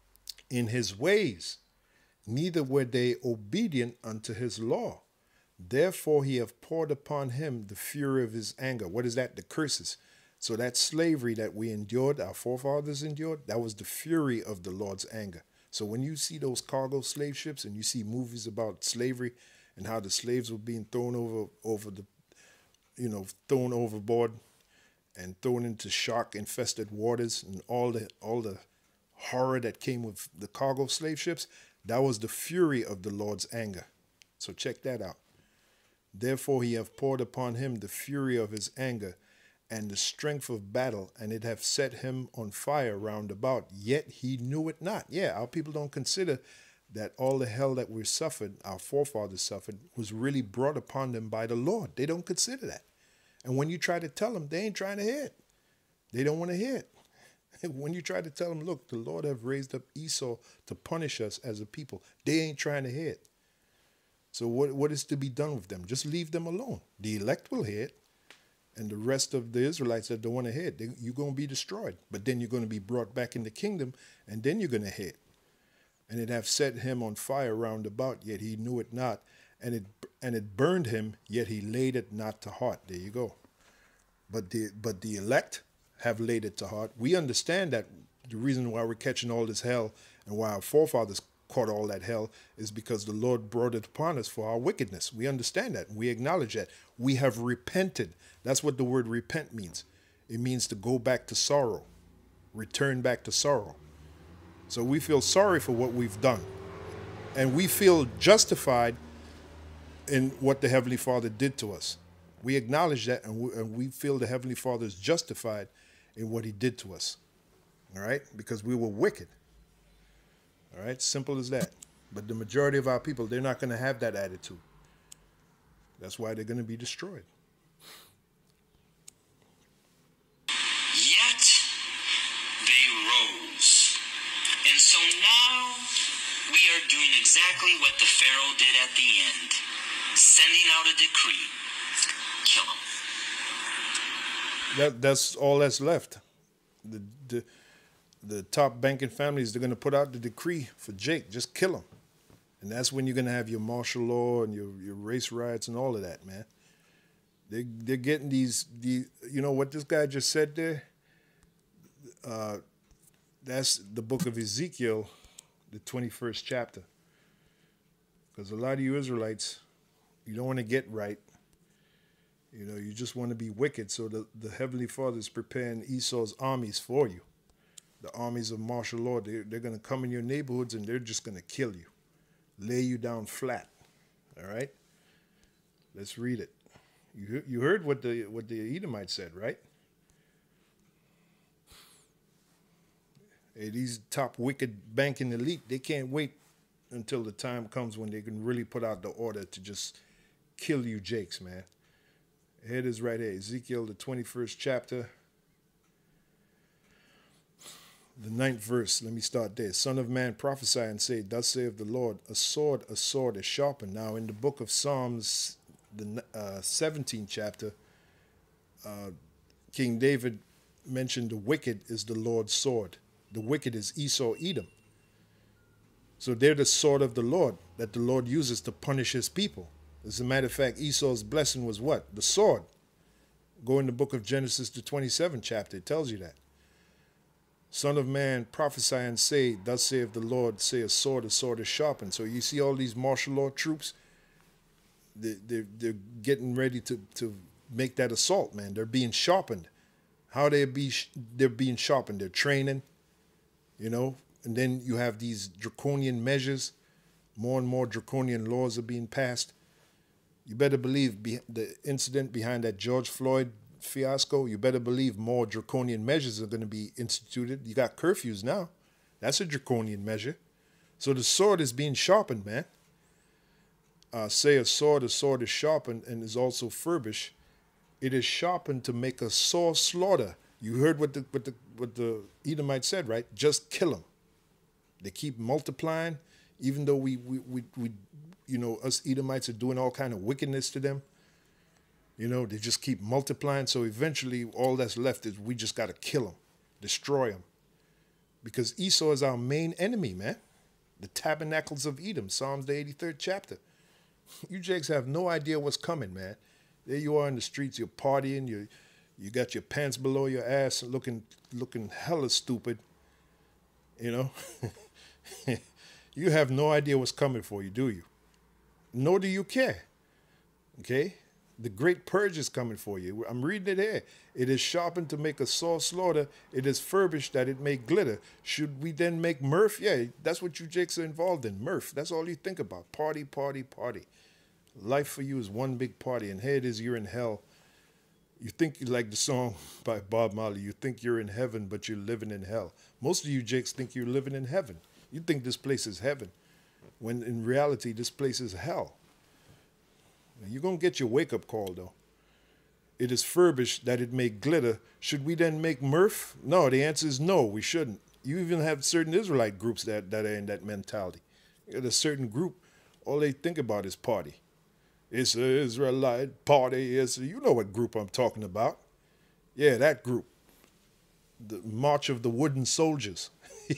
Speaker 1: in his ways, neither were they obedient unto his law. Therefore he hath poured upon him the fury of his anger. What is that? The curses. So that slavery that we endured, our forefathers endured, that was the fury of the Lord's anger. So when you see those cargo slave ships and you see movies about slavery and how the slaves were being thrown over, over the, you know, thrown overboard and thrown into shark-infested waters and all the, all the horror that came with the cargo slave ships, that was the fury of the Lord's anger. So check that out. Therefore he hath poured upon him the fury of his anger and the strength of battle, and it hath set him on fire round about, yet he knew it not. Yeah, our people don't consider that all the hell that we suffered, our forefathers suffered, was really brought upon them by the Lord. They don't consider that. And when you try to tell them, they ain't trying to hear it. They don't want to hear it. When you try to tell them, look, the Lord have raised up Esau to punish us as a people, they ain't trying to hear it. So what, what is to be done with them? Just leave them alone. The elect will hear it. And the rest of the Israelites that don't want to hear it, they, you're going to be destroyed. But then you're going to be brought back in the kingdom, and then you're going to hear it. And it hath set him on fire round about, yet he knew it not. And it and it burned him, yet he laid it not to heart. There you go. But the, but the elect have laid it to heart. We understand that the reason why we're catching all this hell and why our forefathers caught all that hell is because the Lord brought it upon us for our wickedness. We understand that. We acknowledge that. We have repented. That's what the word repent means. It means to go back to sorrow, return back to sorrow. So we feel sorry for what we've done. And we feel justified in what the Heavenly Father did to us. We acknowledge that, and we, and we feel the Heavenly Father is justified in what he did to us. All right? Because we were wicked. All right? Simple as that. But the majority of our people, they're not going to have that attitude. That's why they're going to be destroyed.
Speaker 2: Yet they rose. And so now we are doing exactly what the Pharaoh did at the end. Sending out a decree. Kill him.
Speaker 1: That, that's all that's left. The, the, the top banking families, they're going to put out the decree for Jake. Just kill him. And that's when you're going to have your martial law and your, your race riots and all of that, man. They, they're getting these, the, you know what this guy just said there? Uh, that's the book of Ezekiel, the twenty-first chapter. Because a lot of you Israelites, you don't want to get right. You know, you just want to be wicked. So the, the Heavenly Father is preparing Esau's armies for you. The armies of martial law, they're, they're going to come in your neighborhoods and they're just going to kill you. Lay you down flat. All right? Let's read it. You you heard what the what the Edomite said, right? Hey, these top wicked banking elite, they can't wait until the time comes when they can really put out the order to just kill you jakes, man. Here it is right here. Ezekiel, the twenty-first chapter, the ninth verse. Let me start there. Son of man, prophesy and say, thus saith the Lord, a sword, a sword is sharpened. Now in the book of Psalms, the uh, seventeenth chapter, uh, King David mentioned the wicked is the Lord's sword. The wicked is Esau, Edom. So they're the sword of the Lord that the Lord uses to punish his people. As a matter of fact, Esau's blessing was what? The sword. Go in the book of Genesis, the twenty-seventh chapter. It tells you that. Son of man, prophesy and say, thus saith the Lord, say a sword, a sword is sharpened. So you see all these martial law troops, they're, they're, they're getting ready to, to make that assault, man. They're being sharpened. How they be, they're being sharpened? They're training. You know, and then you have these draconian measures. More and more draconian laws are being passed. You better believe be the incident behind that George Floyd fiasco, you better believe more draconian measures are going to be instituted. You got curfews now. That's a draconian measure. So the sword is being sharpened, man. Uh, say a sword, a sword is sharpened and is also furbished. It is sharpened to make a sore slaughter. You heard what the what the what the Edomite said, right? Just kill them. They keep multiplying, even though we we we, we you know us Edomites are doing all kind of wickedness to them. You know, they just keep multiplying. So eventually, all that's left is we just got to kill them, destroy them, because Esau is our main enemy, man. The tabernacles of Edom, Psalms the eighty-third chapter. You jakes have no idea what's coming, man. There you are in the streets, you're partying, you you got your pants below your ass, looking looking hella stupid. You know, you have no idea what's coming for you, do you? Nor do you care. Okay, the great purge is coming for you. I'm reading it here. It is sharpened to make a sore slaughter. It is furbished that it may glitter. Should we then make mirth? Yeah, that's what you jakes are involved in. Mirth. That's all you think about. Party, party, party. Life for you is one big party, and here it is, you're in hell. You think you like the song by Bob Marley, you think you're in heaven, but you're living in hell. Most of you jakes think you're living in heaven. You think this place is heaven, when in reality, this place is hell. Now, you're going to get your wake-up call, though. It is furbished that it may glitter. Should we then make mirth? No, the answer is no, we shouldn't. You even have certain Israelite groups that, that are in that mentality. At a certain group, all they think about is party. It's an Israelite party. It's a, you know what group I'm talking about. Yeah, that group. The March of the Wooden Soldiers.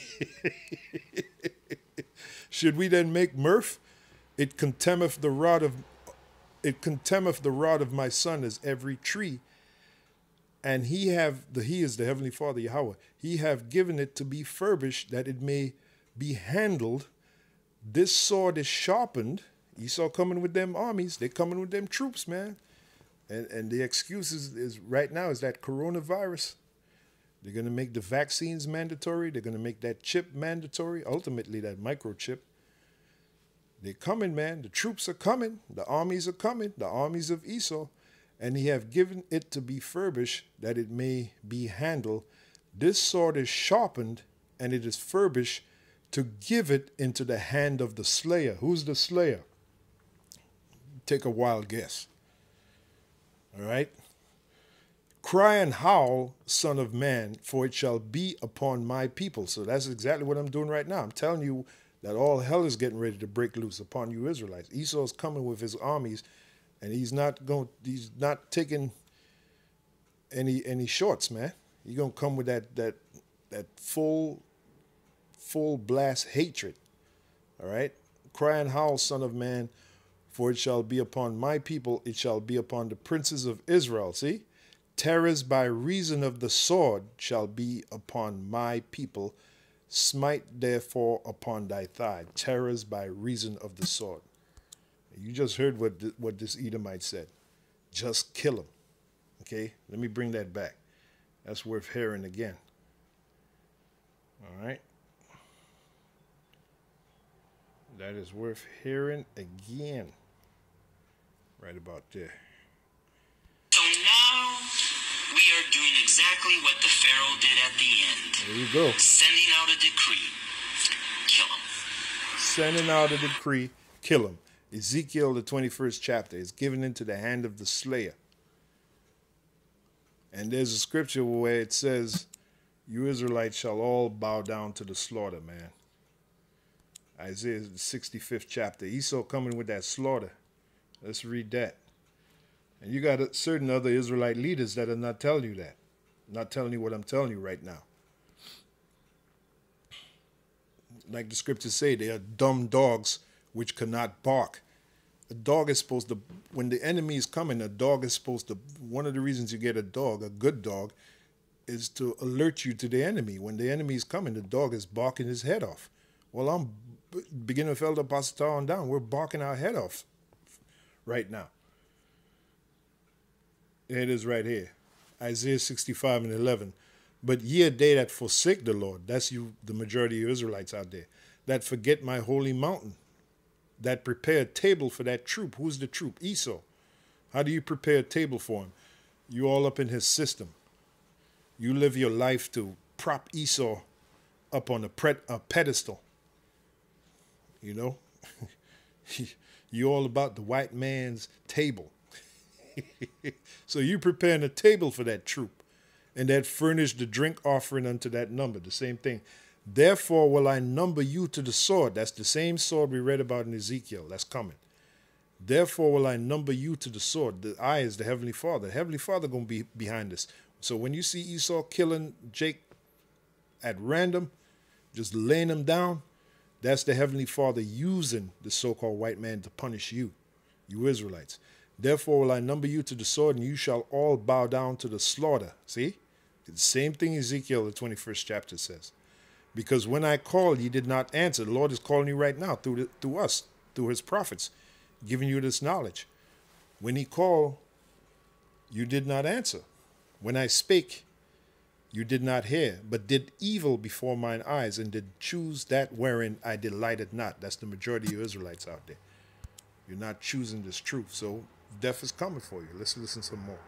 Speaker 1: Should we then make mirth? It contemneth the rod of it contemneth the rod of my son as every tree. And he have the he is the Heavenly Father Yahweh. He have given it to be furbished that it may be handled. This sword is sharpened. Esau coming with them armies. They're coming with them troops, man. And and the excuse is, is right now is that coronavirus. They're going to make the vaccines mandatory. They're going to make that chip mandatory. Ultimately, that microchip. They're coming, man. The troops are coming. The armies are coming. The armies of Esau. And he have given it to be furbished that it may be handled. This sword is sharpened and it is furbished to give it into the hand of the slayer. Who's the slayer? Take a wild guess. All right. Cry and howl, son of man, for it shall be upon my people. So that's exactly what I'm doing right now. I'm telling you that all hell is getting ready to break loose upon you Israelites. Esau's coming with his armies, and he's not going. He's not taking any any shorts, man. He's gonna come with that that that full full blast hatred. All right. Cry and howl, son of man, for it shall be upon my people. It shall be upon the princes of Israel. See. Terrors by reason of the sword shall be upon my people. Smite therefore upon thy thigh. Terrors by reason of the sword. You just heard what th what this Edomite said. Just kill him. Okay, let me bring that back. That's worth hearing again. All right. That is worth hearing again. Right about there.
Speaker 2: So now we are doing exactly what the Pharaoh did at the end.
Speaker 1: There you go.
Speaker 2: Sending out a decree. Kill him.
Speaker 1: Sending out a decree. Kill him. Ezekiel, the twenty-first chapter, is given into the hand of the slayer. And there's a scripture where it says, you Israelites shall all bow down to the slaughter, man. Isaiah, the sixty-fifth chapter. Esau coming with that slaughter. Let's read that. And you got certain other Israelite leaders that are not telling you that. Not telling you what I'm telling you right now. Like the scriptures say, they are dumb dogs which cannot bark. A dog is supposed to, when the enemy is coming, a dog is supposed to, one of the reasons you get a dog, a good dog, is to alert you to the enemy. When the enemy is coming, the dog is barking his head off. Well, I'm beginning with Elder Apostle on down. We're barking our head off right now. It is right here. Isaiah sixty-five and eleven. But ye are they that forsake the Lord. That's you, the majority of Israelites out there. That forget my holy mountain. That prepare a table for that troop. Who's the troop? Esau. How do you prepare a table for him? You all up in his system. You live your life to prop Esau up on a, pre a pedestal. You know? You all about the white man's table. So you preparing a table for that troop. And that furnish the drink offering unto that number. The same thing. Therefore will I number you to the sword. That's the same sword we read about in Ezekiel. That's coming. Therefore will I number you to the sword. The I is the Heavenly Father. The Heavenly Father going to be behind this. So when you see Esau killing Jake at random, just laying him down, that's the Heavenly Father using the so-called white man to punish you, you Israelites. Therefore will I number you to the sword, and you shall all bow down to the slaughter. See? The same thing Ezekiel, the twenty-first chapter says. Because when I called, ye did not answer. The Lord is calling you right now through, the, through us, through his prophets, giving you this knowledge. When he called, you did not answer. When I spake, you did not hear, but did evil before mine eyes, and did choose that wherein I delighted not. That's the majority of Israelites out there. You're not choosing this truth, so death is coming for you. Let's listen some more.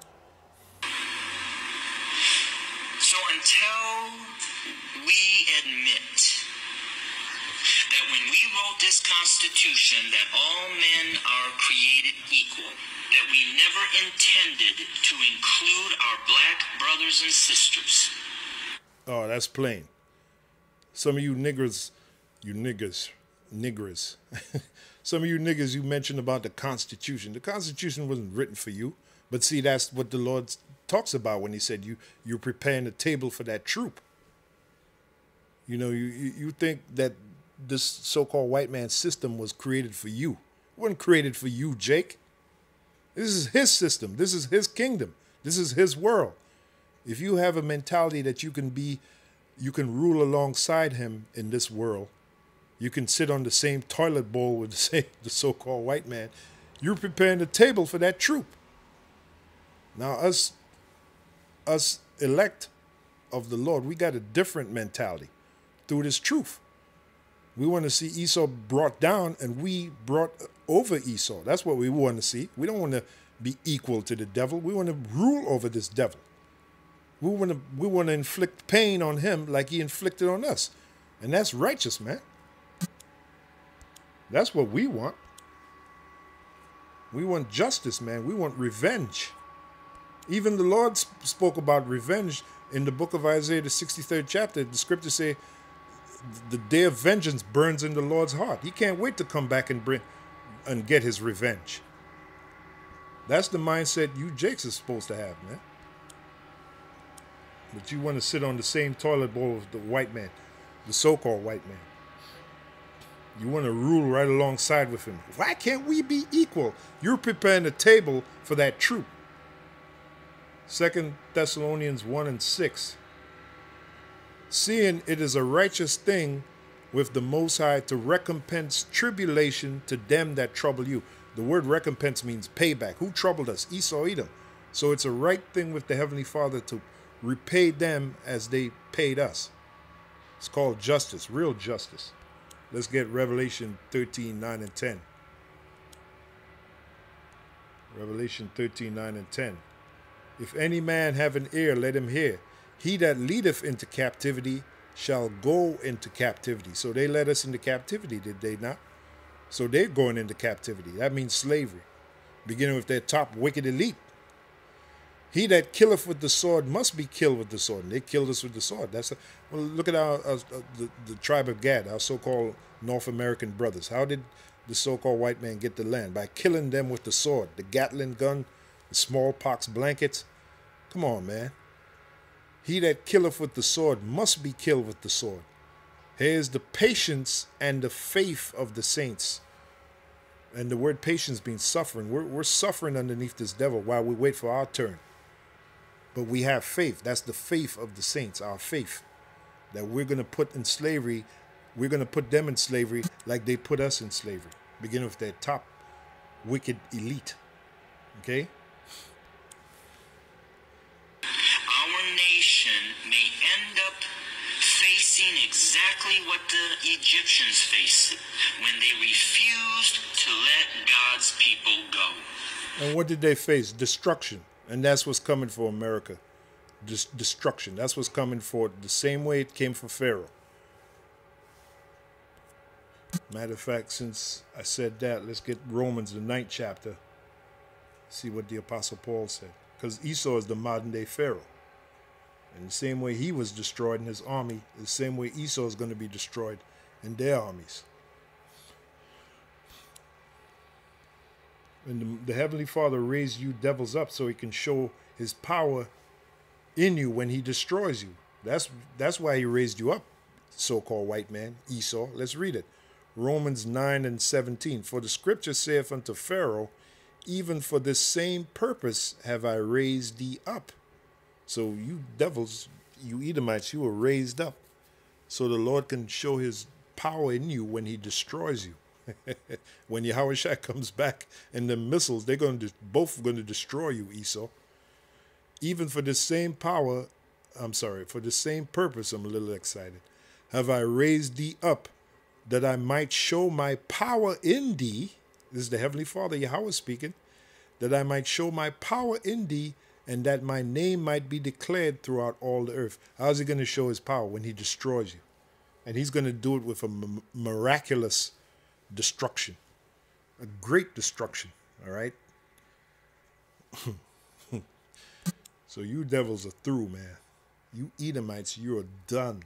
Speaker 2: So until we admit that when we wrote this Constitution that all men are created equal, that we never intended to include our black brothers and sisters.
Speaker 1: Oh, that's plain. Some of you niggers, you niggers, niggers. Some of you niggas, you mentioned about the Constitution. The Constitution wasn't written for you. But see, that's what the Lord talks about when he said you, you're preparing a table for that troop. You know, you, you think that this so-called white man system was created for you. It wasn't created for you, Jake. This is his system. This is his kingdom. This is his world. If you have a mentality that you can be, you can rule alongside him in this world, you can sit on the same toilet bowl with the, same, the so-called white man, you're preparing the table for that troop. Now, us, us elect of the Lord, we got a different mentality through this truth. We want to see Esau brought down, and we brought over Esau. That's what we want to see. We don't want to be equal to the devil. We want to rule over this devil. We want to, we want to inflict pain on him like he inflicted on us. And that's righteous, man. That's what we want. We want justice, man. We want revenge. Even the Lord sp spoke about revenge in the book of Isaiah, the sixty-third chapter. The scriptures say the day of vengeance burns in the Lord's heart. He can't wait to come back and bring and get his revenge. That's the mindset you Jakes are supposed to have, man. But you want to sit on the same toilet bowl with the white man, the so-called white man. You want to rule right alongside with him. Why can't we be equal? You're preparing a table for that troop. Second Thessalonians one and six. Seeing it is a righteous thing with the Most High to recompense tribulation to them that trouble you. The word recompense means payback. Who troubled us? Esau, Edom. So it's a right thing with the Heavenly Father to repay them as they paid us. It's called justice, real justice. Let's get Revelation thirteen, nine and ten. Revelation thirteen, nine and ten. If any man have an ear, let him hear. He that leadeth into captivity shall go into captivity. So they led us into captivity, did they not? So they're going into captivity. That means slavery, beginning with their top wicked elite. He that killeth with the sword must be killed with the sword. And they killed us with the sword. That's a, well, look at our uh, the, the tribe of Gad, our so-called North American brothers. How did the so-called white man get the land? By killing them with the sword, the Gatling gun, the smallpox blankets. Come on, man. He that killeth with the sword must be killed with the sword. Here's the patience and the faith of the saints. And the word patience means suffering. We're, we're suffering underneath this devil while we wait for our turn. But we have faith. That's the faith of the saints, our faith. That we're going to put in slavery, we're going to put them in slavery like they put us in slavery. Beginning with their top wicked elite. Okay?
Speaker 2: Our nation may end up facing exactly what the Egyptians faced when they refused to let God's people go.
Speaker 1: And what did they face? Destruction. And that's what's coming for America. Dis destruction. That's what's coming for the same way it came for Pharaoh. Matter of fact, since I said that, let's get Romans, the ninth chapter. See what the Apostle Paul said. Because Esau is the modern day Pharaoh. And the same way he was destroyed in his army, the same way Esau is going to be destroyed in their armies. And the, the Heavenly Father raised you devils up so he can show his power in you when he destroys you. That's, that's why he raised you up, so-called white man, Esau. Let's read it. Romans nine and seventeen. For the scripture saith unto Pharaoh, even for this same purpose have I raised thee up. So you devils, you Edomites, you were raised up so the Lord can show his power in you when he destroys you. When Yahushua comes back and the missiles, they're going to both going to destroy you, Esau. Even for the same power, I'm sorry, for the same purpose, I'm a little excited, have I raised thee up, that I might show my power in thee. This is the Heavenly Father, Yahweh speaking. That I might show my power in thee, and that my name might be declared throughout all the earth. How's he going to show his power? When he destroys you. And he's going to do it with a miraculous destruction. A great destruction. All right? So you devils are through, man. You Edomites, you are done.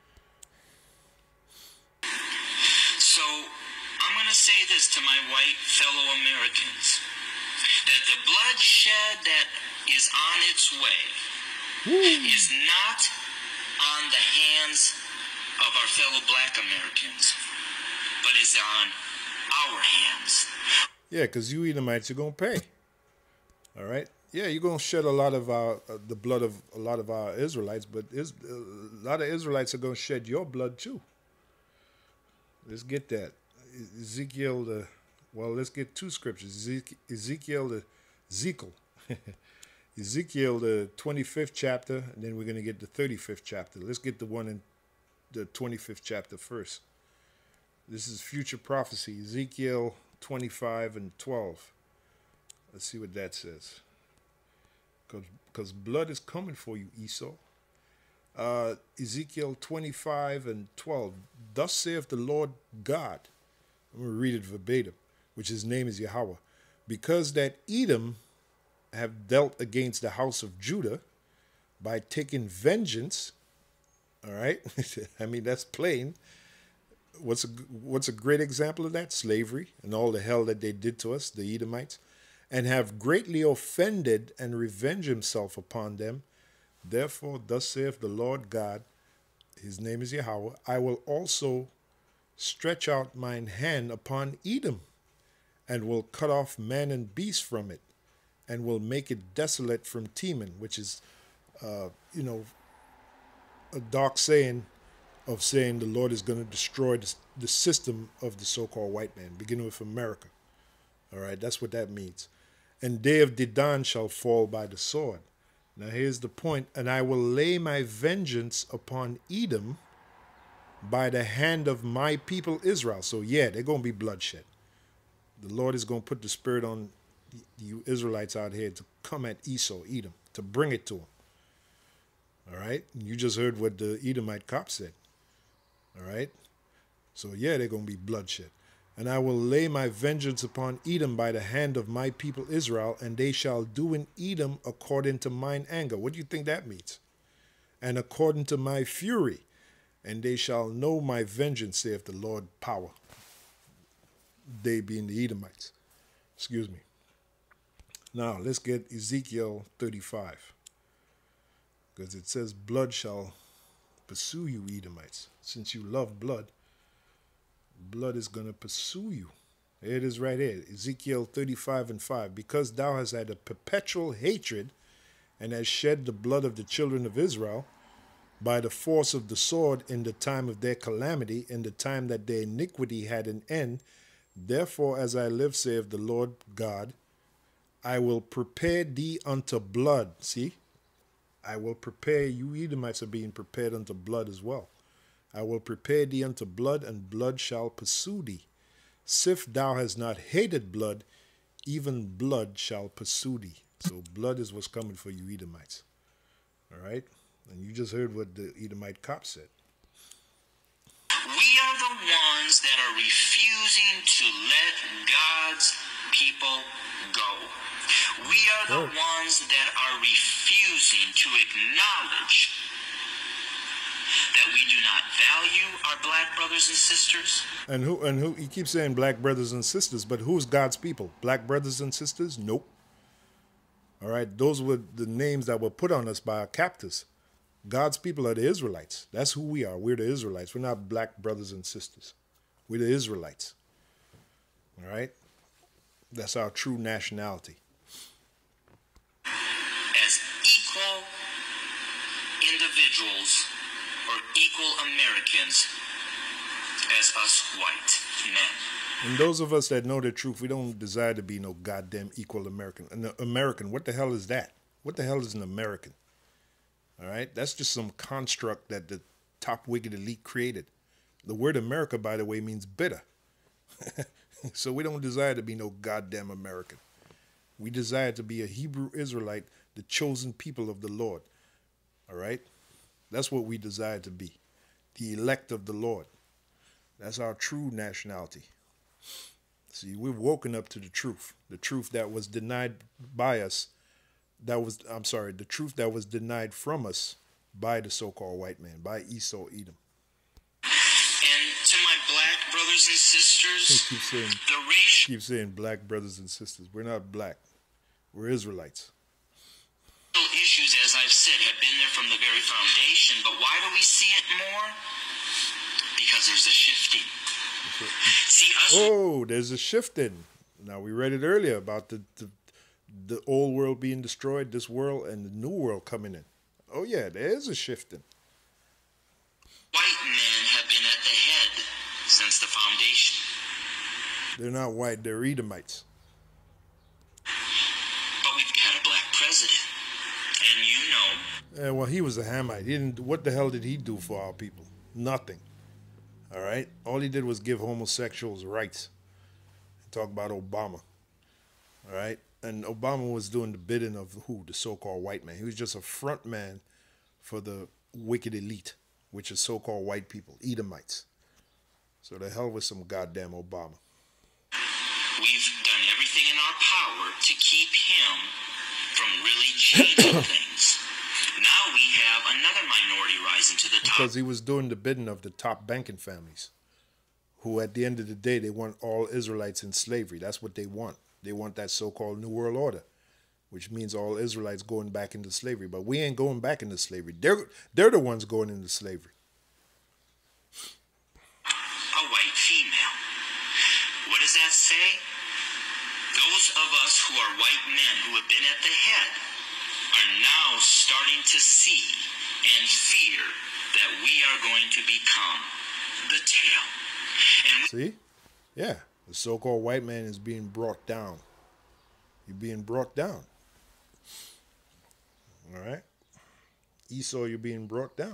Speaker 2: So I'm going to say this to my white fellow Americans, that the bloodshed that is on its way Woo. Is not on the hands of our fellow black Americans, but is on our hands.
Speaker 1: Yeah, because you Edomites are going to pay. All right? Yeah, you're going to shed a lot of our, uh, the blood of a lot of our Israelites, but is, uh, a lot of Israelites are going to shed your blood too. Let's get that. Ezekiel, the, well, let's get two scriptures. Ezekiel, the, Ezekiel. Ezekiel, the twenty-fifth chapter, and then we're going to get the thirty-fifth chapter. Let's get the one in the twenty-fifth chapter first. This is future prophecy, Ezekiel twenty-five and twelve. Let's see what that says. Because blood is coming for you, Esau. Uh, Ezekiel twenty-five and twelve. Thus saith the Lord God. I'm going to read it verbatim, which his name is Yahweh. Because that Edom have dealt against the house of Judah by taking vengeance. All right. I mean, that's plain. What's a, what's a great example of that? Slavery and all the hell that they did to us, the Edomites, and have greatly offended and revenged himself upon them. Therefore, thus saith the Lord God, his name is Yahweh, I will also stretch out mine hand upon Edom, and will cut off man and beast from it, and will make it desolate from Teman, which is, uh, you know, a dark saying of saying the Lord is going to destroy the, the system of the so-called white man, beginning with America. All right, that's what that means. And day of Dedan shall fall by the sword. Now here's the point. And I will lay my vengeance upon Edom by the hand of my people Israel. So yeah, they're going to be bloodshed. The Lord is going to put the spirit on you Israelites out here to come at Esau, Edom, to bring it to him. All right? You just heard what the Edomite Cop said. All right? So, yeah, they're going to be bloodshed. And I will lay my vengeance upon Edom by the hand of my people Israel, and they shall do in Edom according to mine anger. What do you think that means? And according to my fury, and they shall know my vengeance, saith the Lord power. They being the Edomites. Excuse me. Now, let's get Ezekiel thirty-five. Because it says, blood shall pursue you, Edomites. Since you love blood, blood is going to pursue you. There it is right here. Ezekiel thirty-five and five. Because thou hast had a perpetual hatred and hast shed the blood of the children of Israel by the force of the sword in the time of their calamity, in the time that their iniquity had an end, therefore, as I live, saith the Lord God, I will prepare thee unto blood. See? I will prepare, you Edomites are being prepared unto blood as well. I will prepare thee unto blood, and blood shall pursue thee. Sif thou hast not hated blood, even blood shall pursue thee. So blood is what's coming for you Edomites. All right? And you just heard what the Edomite Cop said.
Speaker 2: We are the ones that are refusing to let God's people go. We are the ones that are refusing to acknowledge that we do not value our black brothers and sisters.
Speaker 1: And who and who he keeps saying black brothers and sisters, but who's God's people? Black brothers and sisters? Nope. All right, those were the names that were put on us by our captors. God's people are the Israelites. That's who we are. We're the Israelites. We're not black brothers and sisters. We're the Israelites. All right? That's our true nationality.
Speaker 2: As equal individuals or equal Americans as us white men.
Speaker 1: And those of us that know the truth, we don't desire to be no goddamn equal American. An American, what the hell is that? What the hell is an American? All right? That's just some construct that the top wicked elite created. The word America, by the way, means bitter. So we don't desire to be no goddamn American. We desire to be a Hebrew Israelite, the chosen people of the Lord. All right? That's what we desire to be. The elect of the Lord. That's our true nationality. See, we've woken up to the truth. The truth that was denied by us. That was, I'm sorry, the truth that was denied from us by the so-called white man, by Esau, Edom.
Speaker 2: And to my black brothers and sisters,
Speaker 1: keep saying,
Speaker 2: the racial
Speaker 1: keep saying black brothers and sisters. We're not black. We're Israelites.
Speaker 2: issues, as I've said, have been there from the very foundation. But why do we see it more? Because there's a shifting. See, us.
Speaker 1: Oh, there's a shifting. Now, we read it earlier about the, the the old world being destroyed, this world, and the new world coming in. Oh, yeah, there is a shifting.
Speaker 2: White men have been at the head since the foundation.
Speaker 1: They're not white, they're Edomites.
Speaker 2: But we've had a black president. And you know.
Speaker 1: Yeah, well, he was a Hamite. He didn't, what the hell did he do for our people? Nothing. All right? All he did was give homosexuals rights. Talk about Obama. All right? And Obama was doing the bidding of who? The so-called white man. He was just a front man for the wicked elite, which is so-called white people, Edomites. So the hell with some goddamn Obama.
Speaker 2: We've done everything in our power to keep him from really changing things. Now we have another minority rising to the top.
Speaker 1: Because he was doing the bidding of the top banking families, who at the end of the day, they want all Israelites in slavery. That's what they want. They want that so-called New World Order, which means all Israelites going back into slavery. But we ain't going back into slavery. They're, they're the ones going into slavery.
Speaker 2: A white female. What does that say? Those of us who are white men who have been at the head are now starting to see and fear that we are going to become the tail. And
Speaker 1: see? Yeah. The so-called white man is being brought down. You're being brought down. All right? Esau, you're being brought down.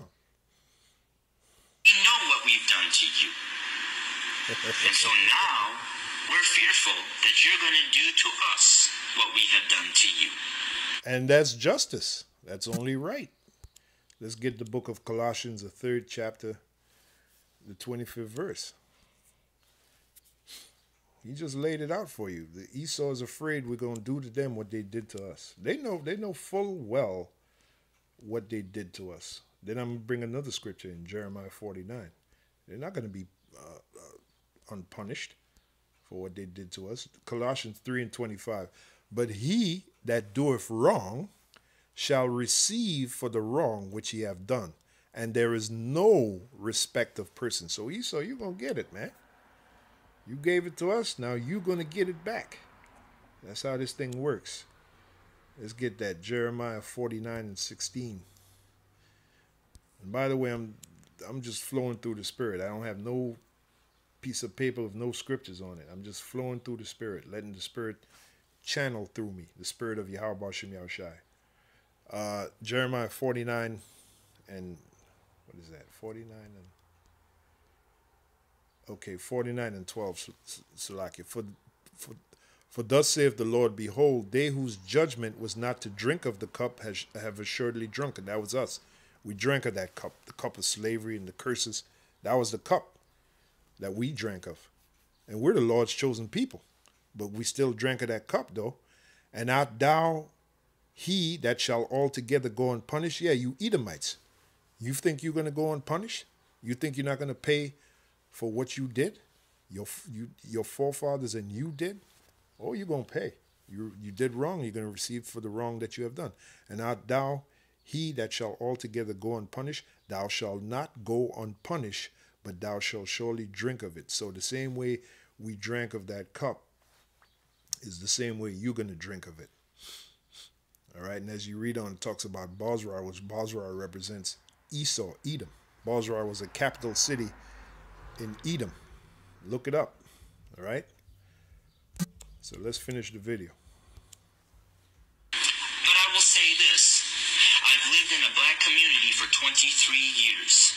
Speaker 2: We know what we've done to you. And so now we're fearful that you're going to do to us what we have done to you.
Speaker 1: And that's justice. That's only right. Let's get the book of Colossians, the third chapter, the twenty-fifth verse. He just laid it out for you. The Esau is afraid we're going to do to them what they did to us. They know they know full well what they did to us. Then I'm going to bring another scripture in Jeremiah forty-nine. They're not going to be uh, uh, unpunished for what they did to us. Colossians three and twenty-five. But he that doeth wrong shall receive for the wrong which he have done. And there is no respect of person. So Esau, you're going to get it, man. You gave it to us. Now you're going to get it back. That's how this thing works. Let's get that. Jeremiah forty-nine and sixteen. And by the way, I'm I'm just flowing through the Spirit. I don't have no piece of paper with no scriptures on it. I'm just flowing through the Spirit, letting the Spirit channel through me, the Spirit of Yahweh Shem Yahushai. Uh, Jeremiah forty-nine and, what is that, forty-nine and, okay, forty-nine and twelve, Salakia. For, for, for thus saith the Lord, behold, they whose judgment was not to drink of the cup has, have assuredly drunken. That was us. We drank of that cup, the cup of slavery and the curses. That was the cup that we drank of. And we're the Lord's chosen people. But we still drank of that cup, though. And art thou he that shall altogether go unpunished? Yeah, you Edomites. You think you're going to go unpunished? You think you're not going to pay for what you did? Your, you, your forefathers and you did? Oh, you're going to pay. You, you did wrong. You're going to receive for the wrong that you have done. And art thou he that shall altogether go unpunished? Thou shalt not go unpunished, but thou shalt surely drink of it. So the same way we drank of that cup is the same way you're going to drink of it. All right, and as you read on, it talks about Bozrah, which Bozrah represents Esau, Edom. Bozrah was a capital city in Edom. Look it up, all right? So let's finish the video.
Speaker 2: But I will say this. I've lived in a black community for twenty-three years.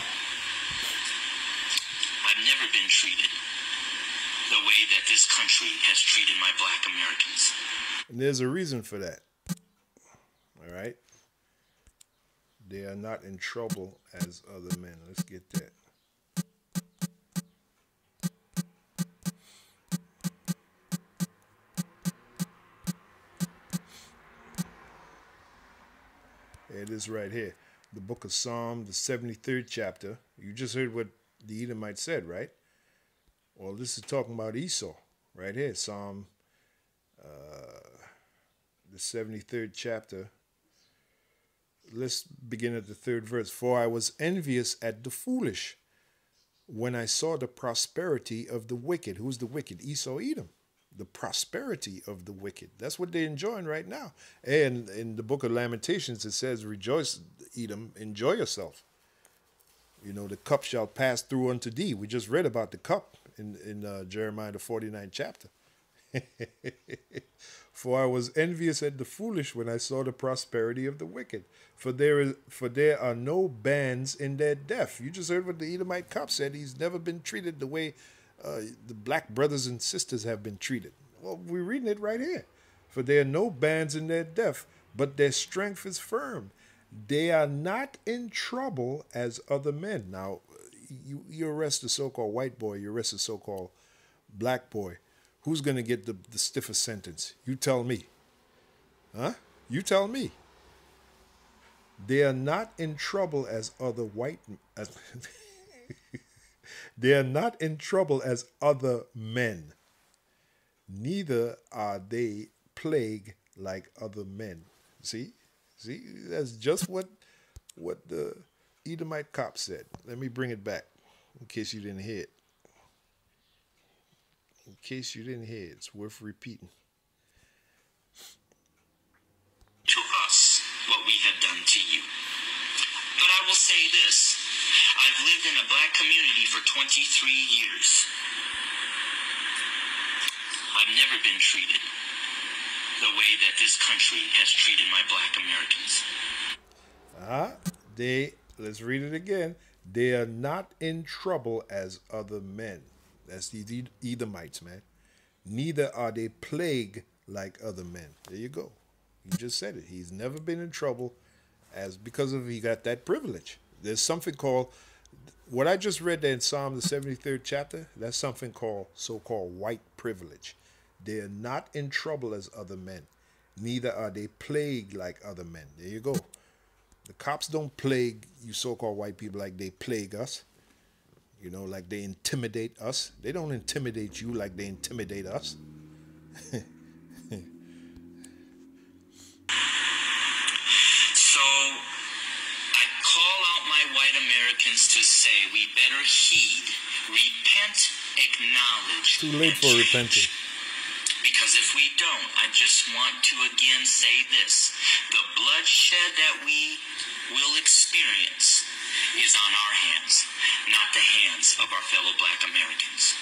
Speaker 2: I've never been treated the way that this country has treated my black Americans.
Speaker 1: And there's a reason for that. All right? They are not in trouble as other men. Let's get that. It is right here. The book of Psalm, the seventy-third chapter. You just heard what the Edomite said, right? Well, this is talking about Esau right here. Psalm, uh, the seventy-third chapter. Let's begin at the third verse. For I was envious at the foolish when I saw the prosperity of the wicked. Who's the wicked? Esau, Edom. The prosperity of the wicked. That's what they're enjoying right now. And in the book of Lamentations, it says, rejoice, Edom, enjoy yourself. You know, the cup shall pass through unto thee. We just read about the cup in, in uh, Jeremiah, the forty-ninth chapter. For I was envious at the foolish when I saw the prosperity of the wicked. For there is, for there are no bands in their death. You just heard what the Edomite Cop said. He's never been treated the way uh, the black brothers and sisters have been treated. Well, we're reading it right here. For there are no bands in their death, but their strength is firm. They are not in trouble as other men. Now, you, you arrest the so-called white boy, you arrest the so-called black boy. Who's going to get the, the stiffest sentence? You tell me. Huh? You tell me. They are not in trouble as other white... As they are not in trouble as other men. Neither are they plagued like other men. See? See? That's just what, what the Edomite Cop said. Let me bring it back in case you didn't hear it. In case you didn't hear it, it's worth repeating.
Speaker 2: To us, what we have done to you. But I will say this. I've lived in a black community for twenty-three years. I've never been treated the way that this country has treated my black Americans.
Speaker 1: Ah, they, let's read it again. They are not in trouble as other men. That's the Edomites, man. neither are they plagued like other men. There you go. You just said it. He's never been in trouble as because of he got that privilege. There's something called what I just read there in Psalm the seventy-third chapter. That's something called so-called white privilege. They are not in trouble as other men. Neither are they plagued like other men. There you go. The cops don't plague you so-called white people like they plague us. You know, like they intimidate us. They don't intimidate you like they intimidate us.
Speaker 2: So I call out my white Americans to say we better heed, repent, acknowledge.
Speaker 1: Too late for repentance.
Speaker 2: Because if we don't, I just want to again say this. The bloodshed that we will experience is on our hands, not the hands of our fellow black Americans.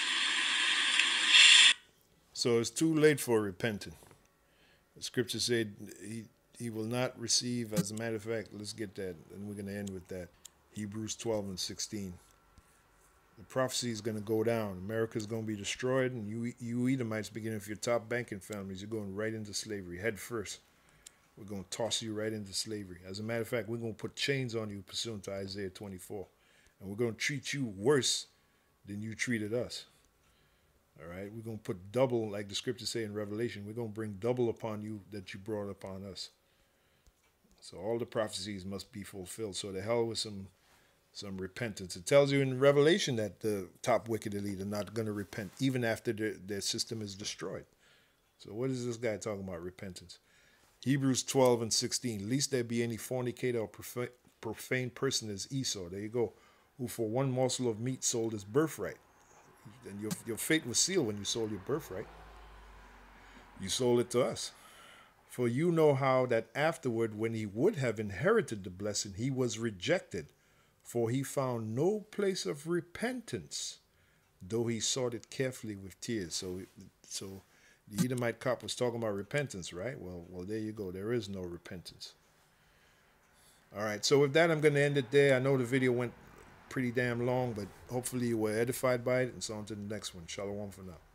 Speaker 1: So it's too late for repenting. The scripture said he, he will not receive, as a matter of fact, let's get that, and we're going to end with that. Hebrews twelve and sixteen. The prophecy is going to go down. America's going to be destroyed, and you, you Edomites, beginning with your top banking families, you're going right into slavery, head first. We're going to toss you right into slavery. As a matter of fact, we're going to put chains on you pursuant to Isaiah twenty-four. And we're going to treat you worse than you treated us. All right? We're going to put double, like the scriptures say in Revelation, we're going to bring double upon you that you brought upon us. So all the prophecies must be fulfilled. So the hell with some some repentance. It tells you in Revelation that the top wicked elite are not going to repent, even after their, their system is destroyed. So what is this guy talking about, repentance? Hebrews twelve and sixteen. Least there be any fornicator or profane, profane person as Esau. There you go. Who for one morsel of meat sold his birthright. And your, your fate was sealed when you sold your birthright. You sold it to us. For you know how that afterward, when he would have inherited the blessing, he was rejected. For he found no place of repentance, though he sought it carefully with tears. So, so the Edomite Cop was talking about repentance, right? Well, well, there you go. There is no repentance. All right. So with that, I'm going to end it there. I know the video went pretty damn long, but hopefully you were edified by it. And so on to the next one. Shalom for now.